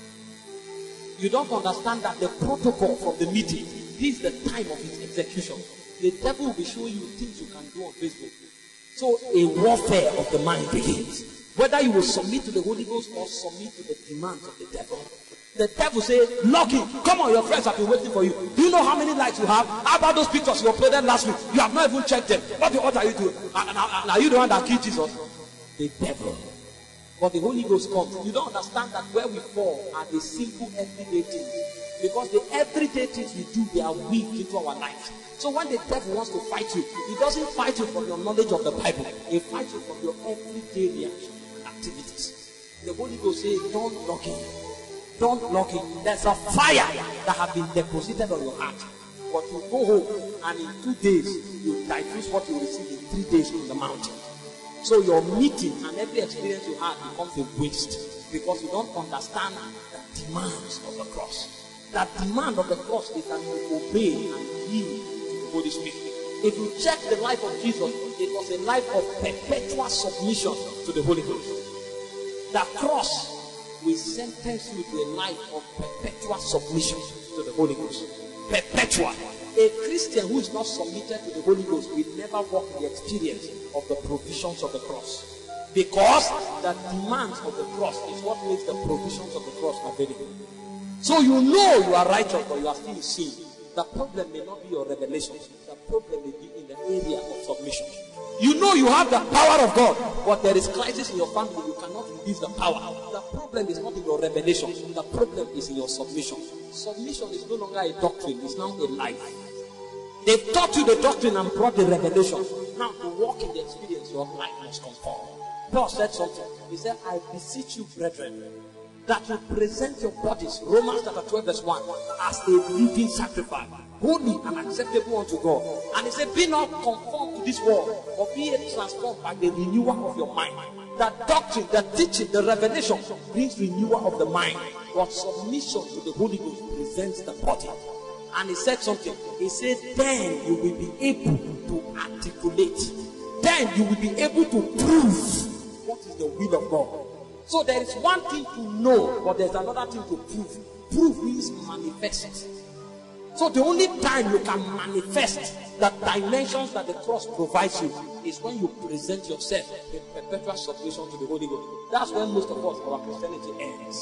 [SPEAKER 1] You don't understand that the protocol from the meeting, this is the time of its execution. The devil will be showing you things you can do on Facebook. So a warfare of the mind begins. Whether you will submit to the Holy Ghost or submit to the demands of the devil. The devil says, log in. Come on, your friends have been waiting for you. Do you know how many likes you have? How about those pictures you uploaded last week? You have not even checked them. What, what are you doing? Are you the one that killed Jesus? The devil. But the Holy Ghost comes. You don't understand that where we fall are the simple everyday things. Because the everyday things we do, they are weak into our lives. So when the devil wants to fight you, he doesn't fight you from your knowledge of the Bible. He fights you from your everyday reaction and activities. The Holy Ghost says, don't log in. Don't log in. There's a fire that has been deposited on your heart. But you go home and in two days, you diffuse what you receive in three days from the mountain. So your meeting and every experience you had becomes a waste because you don't understand the demands of the cross. That demand of the cross is that you obey and yield to the Holy Spirit. If you check the life of Jesus, it was a life of perpetual submission to the Holy Ghost. The cross will sentence you to a life of perpetual submission to the Holy Ghost. Perpetual. A Christian who is not submitted to the Holy Ghost will never walk in the experience of the provisions of the cross. Because the demands of the cross is what makes the provisions of the cross available. So you know you are righteous, but you are still in sin. The problem may not be your revelation. The problem may be in the area of submission. You know you have the power of God, but there is crisis in your family. You cannot release the power. The problem is not in your revelation. The problem is in your submission. Submission is no longer a doctrine. It's now a life. They've taught you the doctrine and brought the revelation. Now to walk in the experience, your life must conform. Paul said something. He said, I beseech you, brethren, that you present your bodies, Romans chapter twelve verse one, as a living sacrifice, holy and acceptable unto God. And he said, be not conformed to this world, but be transformed by the renewal of your mind. That doctrine, the teaching, the revelation brings renewal of the mind. But submission to the Holy Ghost presents the body. And he said something. He said, then you will be able to articulate. Then you will be able to prove what is the will of God. So there is one thing to know, but there's another thing to prove. Prove means manifest. So the only time you can manifest the dimensions that the cross provides you is when you present yourself in perpetual submission to the Holy Ghost. That's when most of us, our Christianity ends.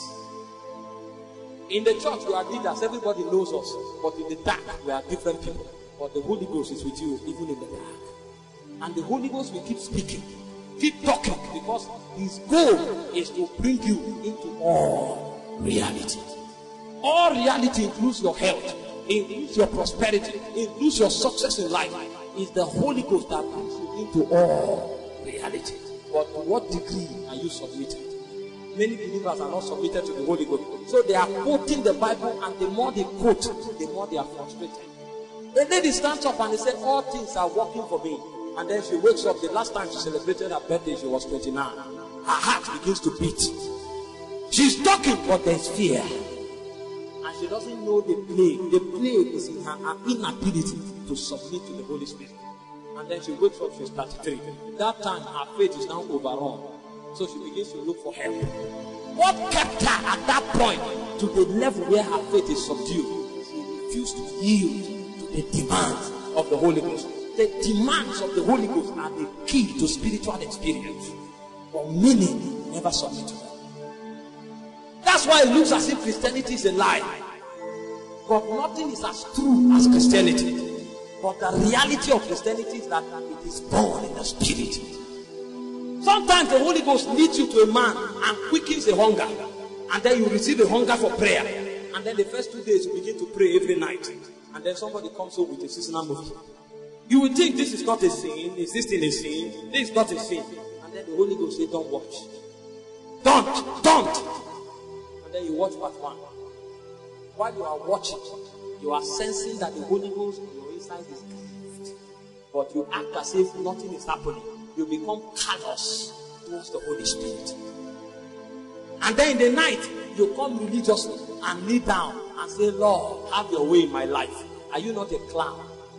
[SPEAKER 1] In the church, we are leaders. Everybody knows us. But in the dark, we are different people. But the Holy Ghost is with you, even in the dark. And the Holy Ghost will keep speaking, keep talking, because his goal is to bring you into all reality. All reality includes your health, includes your prosperity, includes your success in life. It's the Holy Ghost that brings you into all reality. But to what degree are you submitted? Many believers are not submitted to the Holy Ghost. So they are quoting the Bible, and the more they quote, the more they are frustrated. The lady stands up and they say, all things are working for me. And then she wakes up. The last time she celebrated her birthday, she was twenty-nine. Her heart begins to beat. She's talking, but there's fear. And she doesn't know the plague. The plague is in her, her inability to submit to the Holy Spirit. And then she wakes up, she's thirty-three. That time, her faith is now overrun. So she begins to look for help. What kept her at that point to the level where her faith is subdued? She refused to yield to the demands of the Holy Ghost. The demands of the Holy Ghost are the key to spiritual experience. But many never submit to them. That's why it looks as if Christianity is a lie. But nothing is as true as Christianity. But the reality of Christianity is that it is born in the spirit. Sometimes the Holy Ghost leads you to a man and quickens a hunger. And then you receive a hunger for prayer. And then the first two days you begin to pray every night. And then somebody comes up with a seasonal movie. You will think this is not a sin. Is this thing a sin? This is not a sin. And then the Holy Ghost says, don't watch. Don't, don't. And then you watch part one. While you are watching, you are sensing that the Holy Ghost on your inside is grieved. But you act as if nothing is happening. You become callous towards the Holy Spirit. And then in the night, you come religiously and kneel down and say, Lord, have your way in my life. Are you not a clown?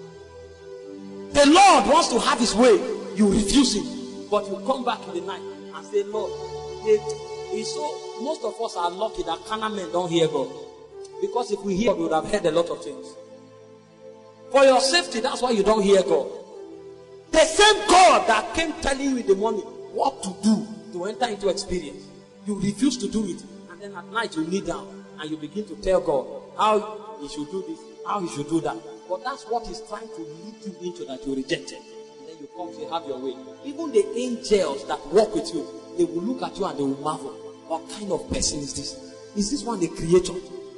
[SPEAKER 1] The Lord wants to have his way. You refuse him. But you come back in the night and say, Lord, it is so. Most of us are lucky that carnal men don't hear God. Because if we hear God, we would have heard a lot of things. For your safety, that's why you don't hear God. The same God that came telling you in the morning what to do to enter into experience, you refuse to do it. And then at night you kneel down and you begin to tell God how he should do this, how he should do that. But that's what he's trying to lead you into, that you reject it. And then you come to have your way. Even the angels that walk with you, they will look at you and they will marvel. What kind of person is this? Is this one the creator?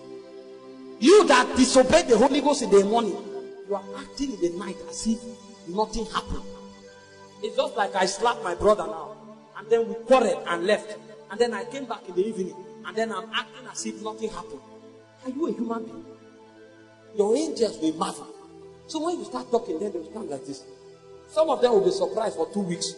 [SPEAKER 1] You that disobey the Holy Ghost in the morning, you are acting in the night as if nothing happened. It's just like I slapped my brother now, and then we quarreled and left, and then I came back in the evening, and then I'm acting as if nothing happened. Are you a human being? Your angels will marvel. So when you start talking, then they will stand like this. Some of them will be surprised for two weeks.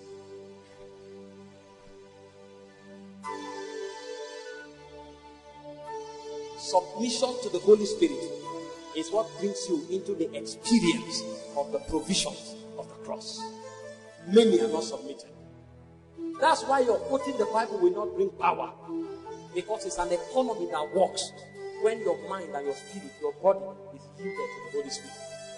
[SPEAKER 1] Submission to the Holy Spirit is what brings you into the experience of the provisions of the cross. Many are not submitted. That's why your quoting the Bible will not bring power. Because it's an economy that works when your mind and your spirit, your body is yielded to the Holy Spirit.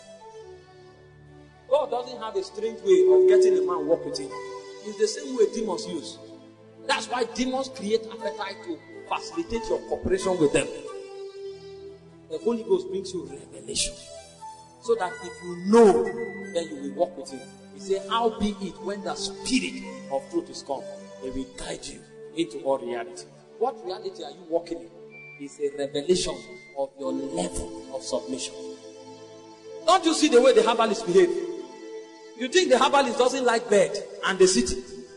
[SPEAKER 1] God doesn't have a strange way of getting a man to walk with him. It's the same way demons use. That's why demons create appetite to facilitate your cooperation with them. The Holy Ghost brings you revelation. So that if you know, then you will walk with him. He said, how be it when the Spirit of truth is come, he will guide you into all reality. What reality are you walking in? It's a revelation of your level of submission. Don't you see the way the herbalist behave? You think the herbalist doesn't like bed and the city?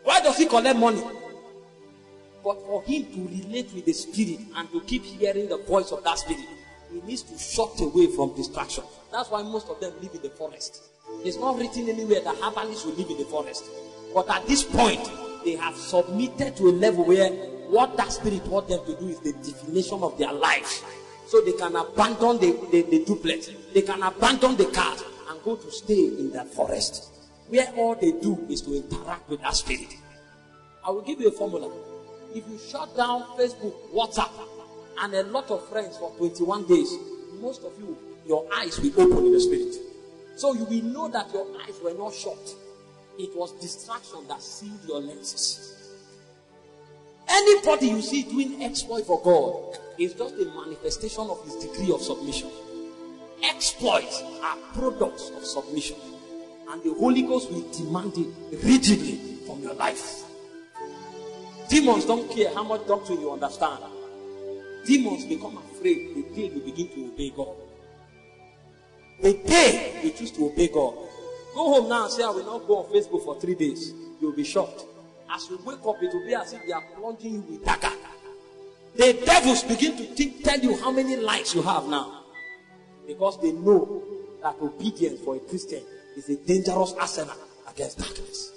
[SPEAKER 1] Why does he collect money? But for him to relate with the spirit and to keep hearing the voice of that spirit, he needs to shut away from distraction. That's why most of them live in the forest. It's not written anywhere that herbalists will live in the forest. But at this point, they have submitted to a level where what that spirit wants them to do is the definition of their lives. So they can abandon the, the, the duplex. They can abandon the car and go to stay in the forest, where all they do is to interact with that spirit. I will give you a formula. If you shut down Facebook, WhatsApp, and a lot of friends for twenty-one days, most of you, your eyes will open in the spirit. So you will know that your eyes were not shut. It was distraction that sealed your lenses. Anybody you see doing exploit for God is just a manifestation of his degree of submission. Exploits are products of submission, and the Holy Ghost will demand it rigidly from your life. Demons don't care how much doctrine you understand. Demons become afraid the day you begin to obey God. The day you choose to obey God. Go home now and say, I will not go on Facebook for three days. You'll be shocked. As you wake up, it will be as if they are plunging you with dagger. The devils begin to think, tell you how many likes you have now. Because they know that obedience for a Christian is a dangerous arsenal against darkness.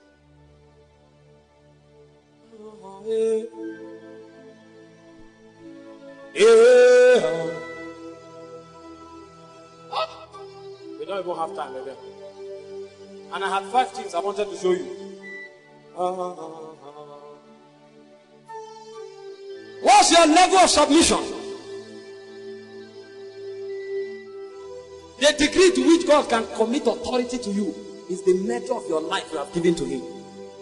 [SPEAKER 1] Yeah. Yeah. Oh, we don't even have time again. And I had five things I wanted to show you. Uh, what's your level of submission? The degree to which God can commit authority to you is the measure of your life you have given to him.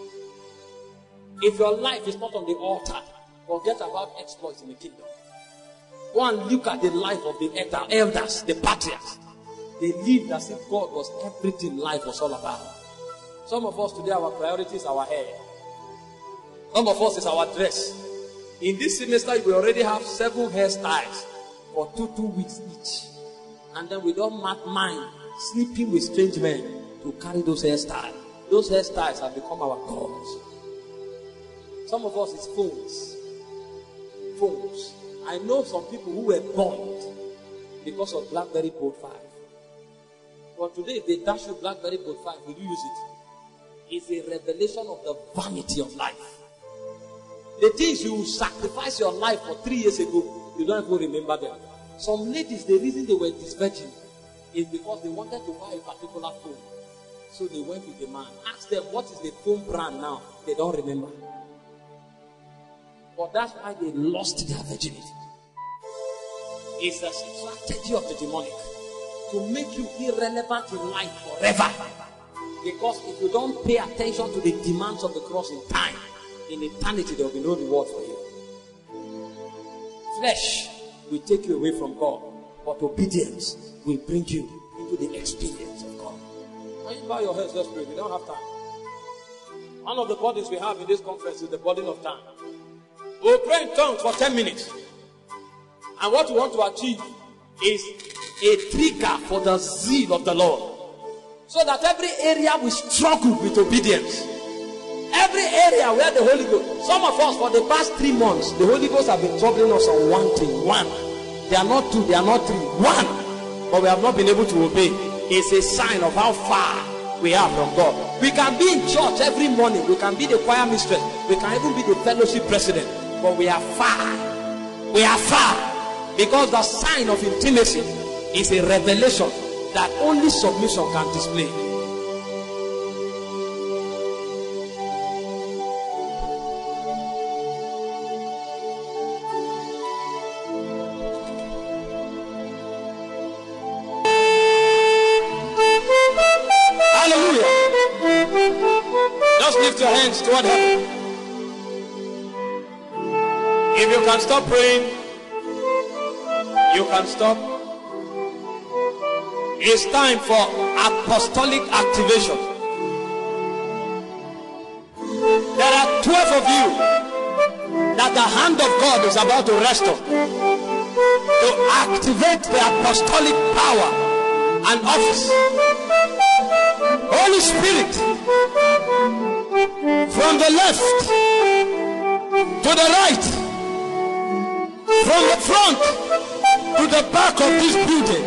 [SPEAKER 1] If your life is not on the altar, forget about exploits in the kingdom. Go and look at the life of the elders, the patriarchs. They lived as if God was everything life was all about. Some of us today, our priority is our hair. Some of us is our dress. In this semester, we already have seven hairstyles for two, two weeks each. And then we don't mind sleeping with strange men to carry those hairstyles. Those hairstyles have become our gods. Some of us is phones. Phones. I know some people who were born because of BlackBerry Bold five. But today, if they dash you BlackBerry Bold five, will you use it? It's a revelation of the vanity of life. The things you sacrificed your life for three years ago, you don't even remember them. Some ladies, the reason they were disvirgin is because they wanted to buy a particular phone. So they went with the man. Ask them, what is the phone brand now? They don't remember. But that's why they lost their virginity. It's a strategy of the demonic to make you irrelevant in life forever. Because if you don't pay attention to the demands of the cross in time, in eternity there will be no reward for you. Flesh will take you away from God, but obedience will bring you into the experience of God. Can you bow your heads? Let's pray. We don't have time. One of the burdens we have in this conference is the burden of time. We'll pray in tongues for ten minutes. And what we want to achieve is a trigger for the zeal of the Lord. So that every area we struggle with obedience. Every area where the Holy Ghost, some of us for the past three months, the Holy Ghost have been troubling us on one thing. One. They are not two, they are not three. One. But we have not been able to obey. It's a sign of how far we are from God. We can be in church every morning. We can be the choir mistress. We can even be the fellowship president. But we are far. We are far. Because the sign of intimacy is a revelation that only submission can display. Hallelujah. Just lift your hands toward heaven. If you can stop praying, you can stop. It's time for apostolic activation. There are twelve of you that the hand of God is about to rest on, to activate the apostolic power and office. Holy Spirit, from the left to the right, from the front to the back of this building,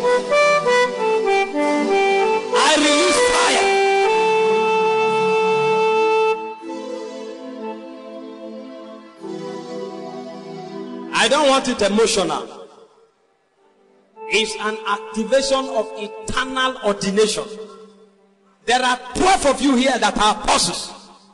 [SPEAKER 1] I release fire. I don't want it emotional. It's an activation of eternal ordination. There are twelve of you here that are apostles.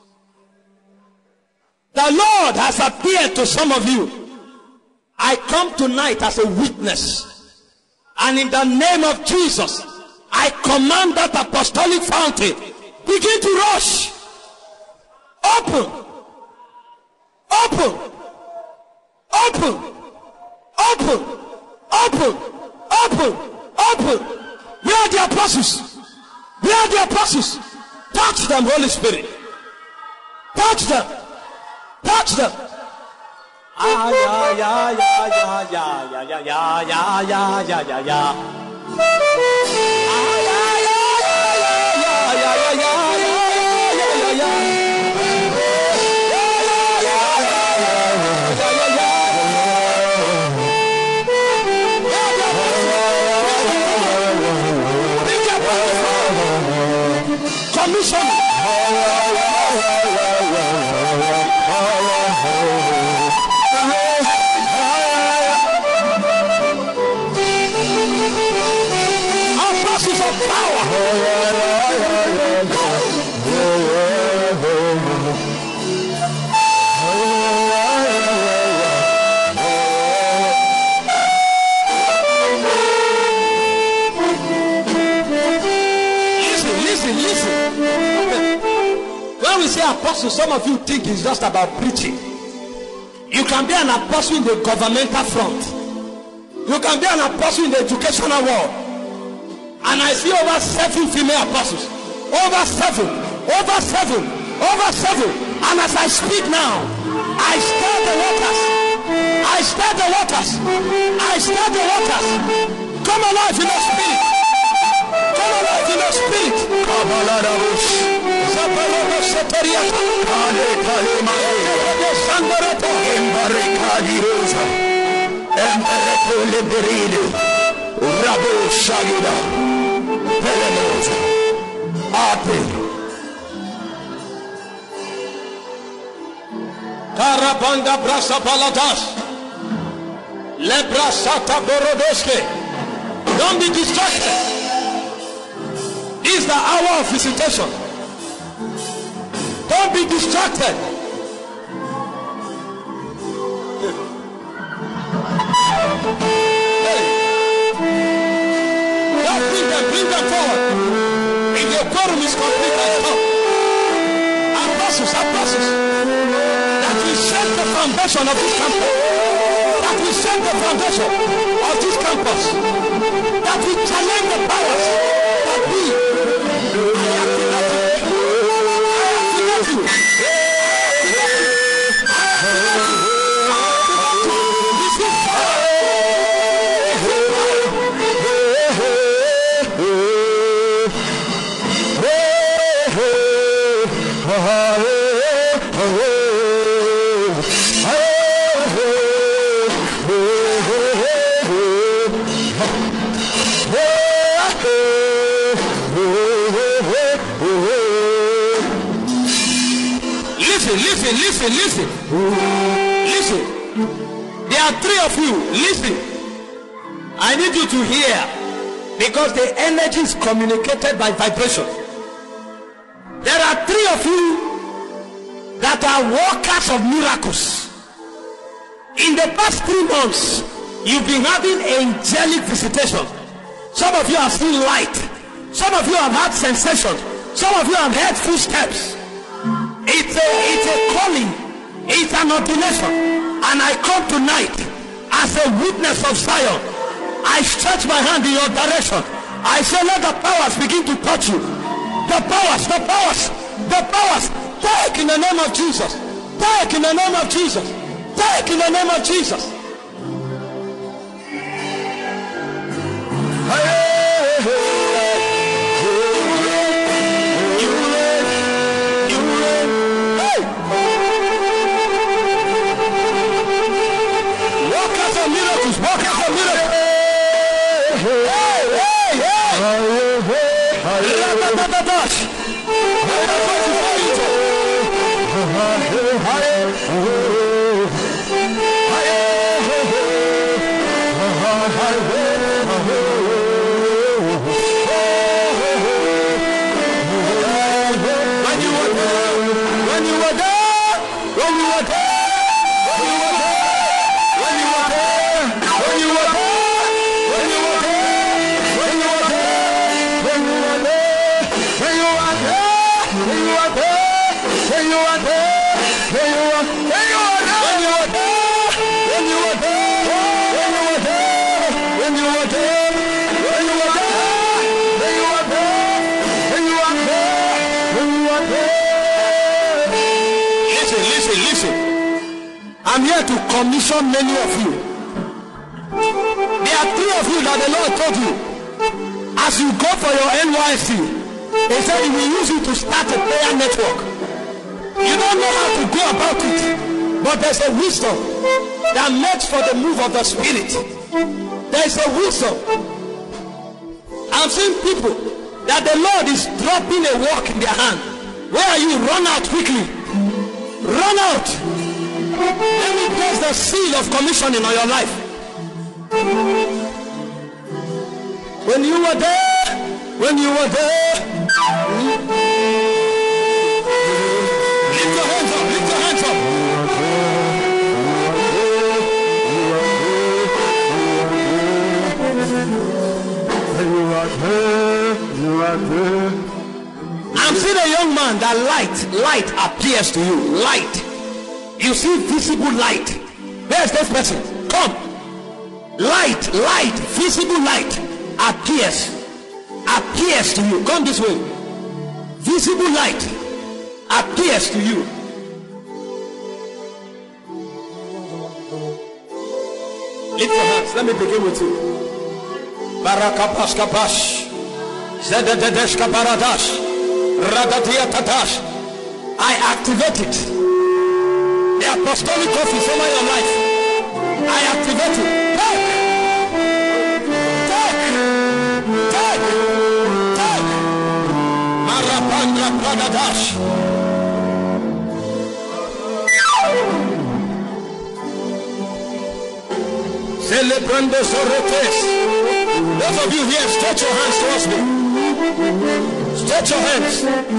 [SPEAKER 1] The Lord has appeared to some of you. I come tonight as a witness. And in the name of Jesus, I command that apostolic fountain begin to rush. Open. Open. Open. Open. Open. Open. Open. Where are the apostles? Where are the apostles? Touch them, Holy Spirit. Touch them. Touch them. Ah, yeah, yeah, yeah, yeah, yeah, yeah, yeah, yeah, yeah, yeah, yeah, yeah. Ah, yeah, yeah, yeah, yeah, yeah, yeah, yeah, yeah, yeah, yeah. Commission. Apostles of power. When we say apostle, some of you think it's just about preaching. You can be an apostle in the governmental front. You can be an apostle in the educational world. And I see over seven female apostles. Over seven. Over seven. Over seven. And as I speak now, I stir the waters. I stir the waters. I stir the waters. Come alive in the spirit. Come alive in the spirit. Come alive. Karabanda brasa palatas, lebrasata borodoske. Don't be distracted. This is the hour of visitation. Don't be distracted. Hey. Just bring them, bring them forward. If your quorum is complete, I stop. Apostles, apostles. That we set the foundation of this campus. That we set the foundation of this campus. That we challenge the powers that we. Listen, listen, listen. Listen. There are three of you. Listen. I need you to hear, because the energy is communicated by vibration. There are three of you that are workers of miracles. In the past three months, you've been having angelic visitation. Some of you have seen light. Some of you have had sensations. Some of you have heard footsteps. It's a, it's a calling. It's an ordination. And I come tonight as a witness of Zion. I stretch my hand in your direction. I say, let the powers begin to touch you. The powers, the powers, the powers. Take in the name of Jesus. Take in the name of Jesus. Take in the name of Jesus. You reign, you reign,
[SPEAKER 2] I'm here to commission many of you. There are three of you that the Lord told you. As you go for your N Y C, He said He will use you to start a prayer network. You don't know how to go about it, but there's a wisdom that makes for the move of the Spirit. There's a wisdom. I've seen people that the Lord is dropping a work in their hand. Where are you? Run out quickly. Run out. Let me place the seal of commissioning on your life. When you were there, when you were there, lift your hands up, lift your hands up. You are there, you are there. I'm seeing a young man that light, light appears to you. Light. You see visible light. Where's this person? Come. Light, light, visible light appears. Appears to you. Come this way. Visible light appears to you. Lift your hands. Let me begin with you. Barakapash kapash. Zedededesh kaparadash. Radatia tatash. I activate it. The apostolic office over your life. I activate it. Take. Take. Take. Take. Marapandra Pradadash. Celebrando Soretes. Those of you here, stretch your hands towards me. Stretch your hands.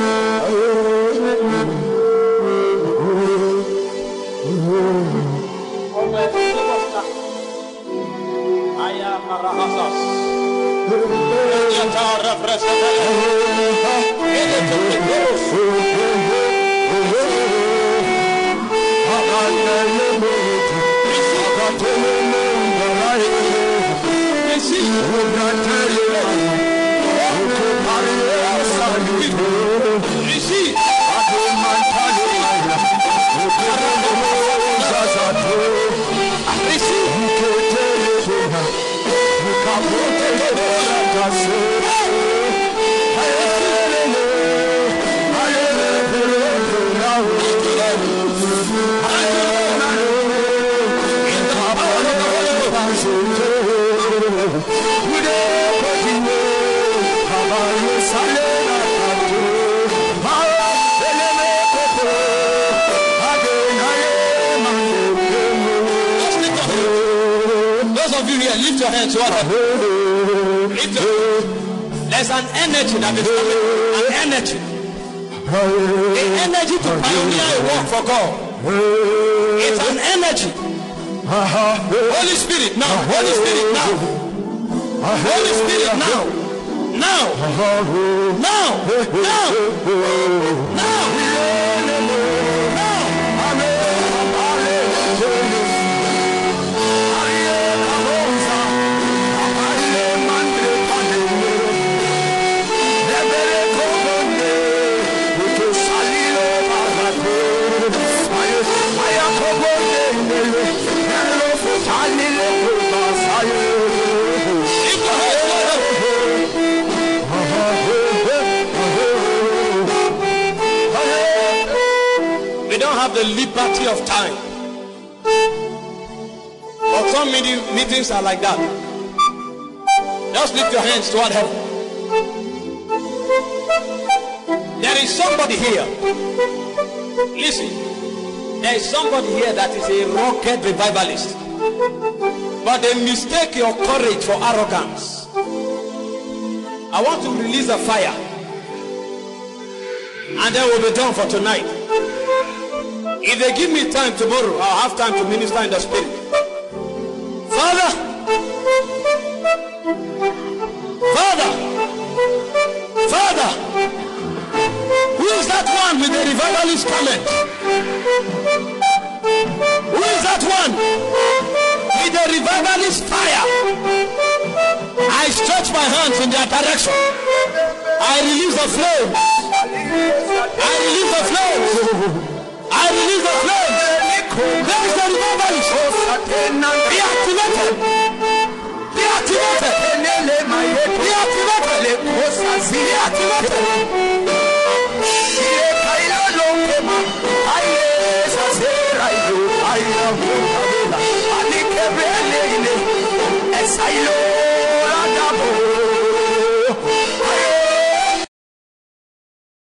[SPEAKER 2] Lift your hands. What? Lift your hands. There's an energy that is coming. An energy. The energy to pioneer a work for God. It's an energy. Holy Spirit now. Holy Spirit now. Holy Spirit now. Now. Now. Now. Now. The liberty of time, but some meeting, meetings are like that. Just lift your hands toward heaven. There is somebody here. Listen, there is somebody here that is a rocket revivalist.
[SPEAKER 1] but they mistake your courage for arrogance. I want to release a fire, and then we'll be done for tonight. If they give me time tomorrow, I'll have time to minister in the spirit. Father, Father, Father, who is that one with the revivalist talent? Who is that one with the revivalist fire? I stretch my hands in their direction. I release the flames. I release the flames. I release the flames. There is the revivalist. Be activated. Be activated. Be activated. Be activated.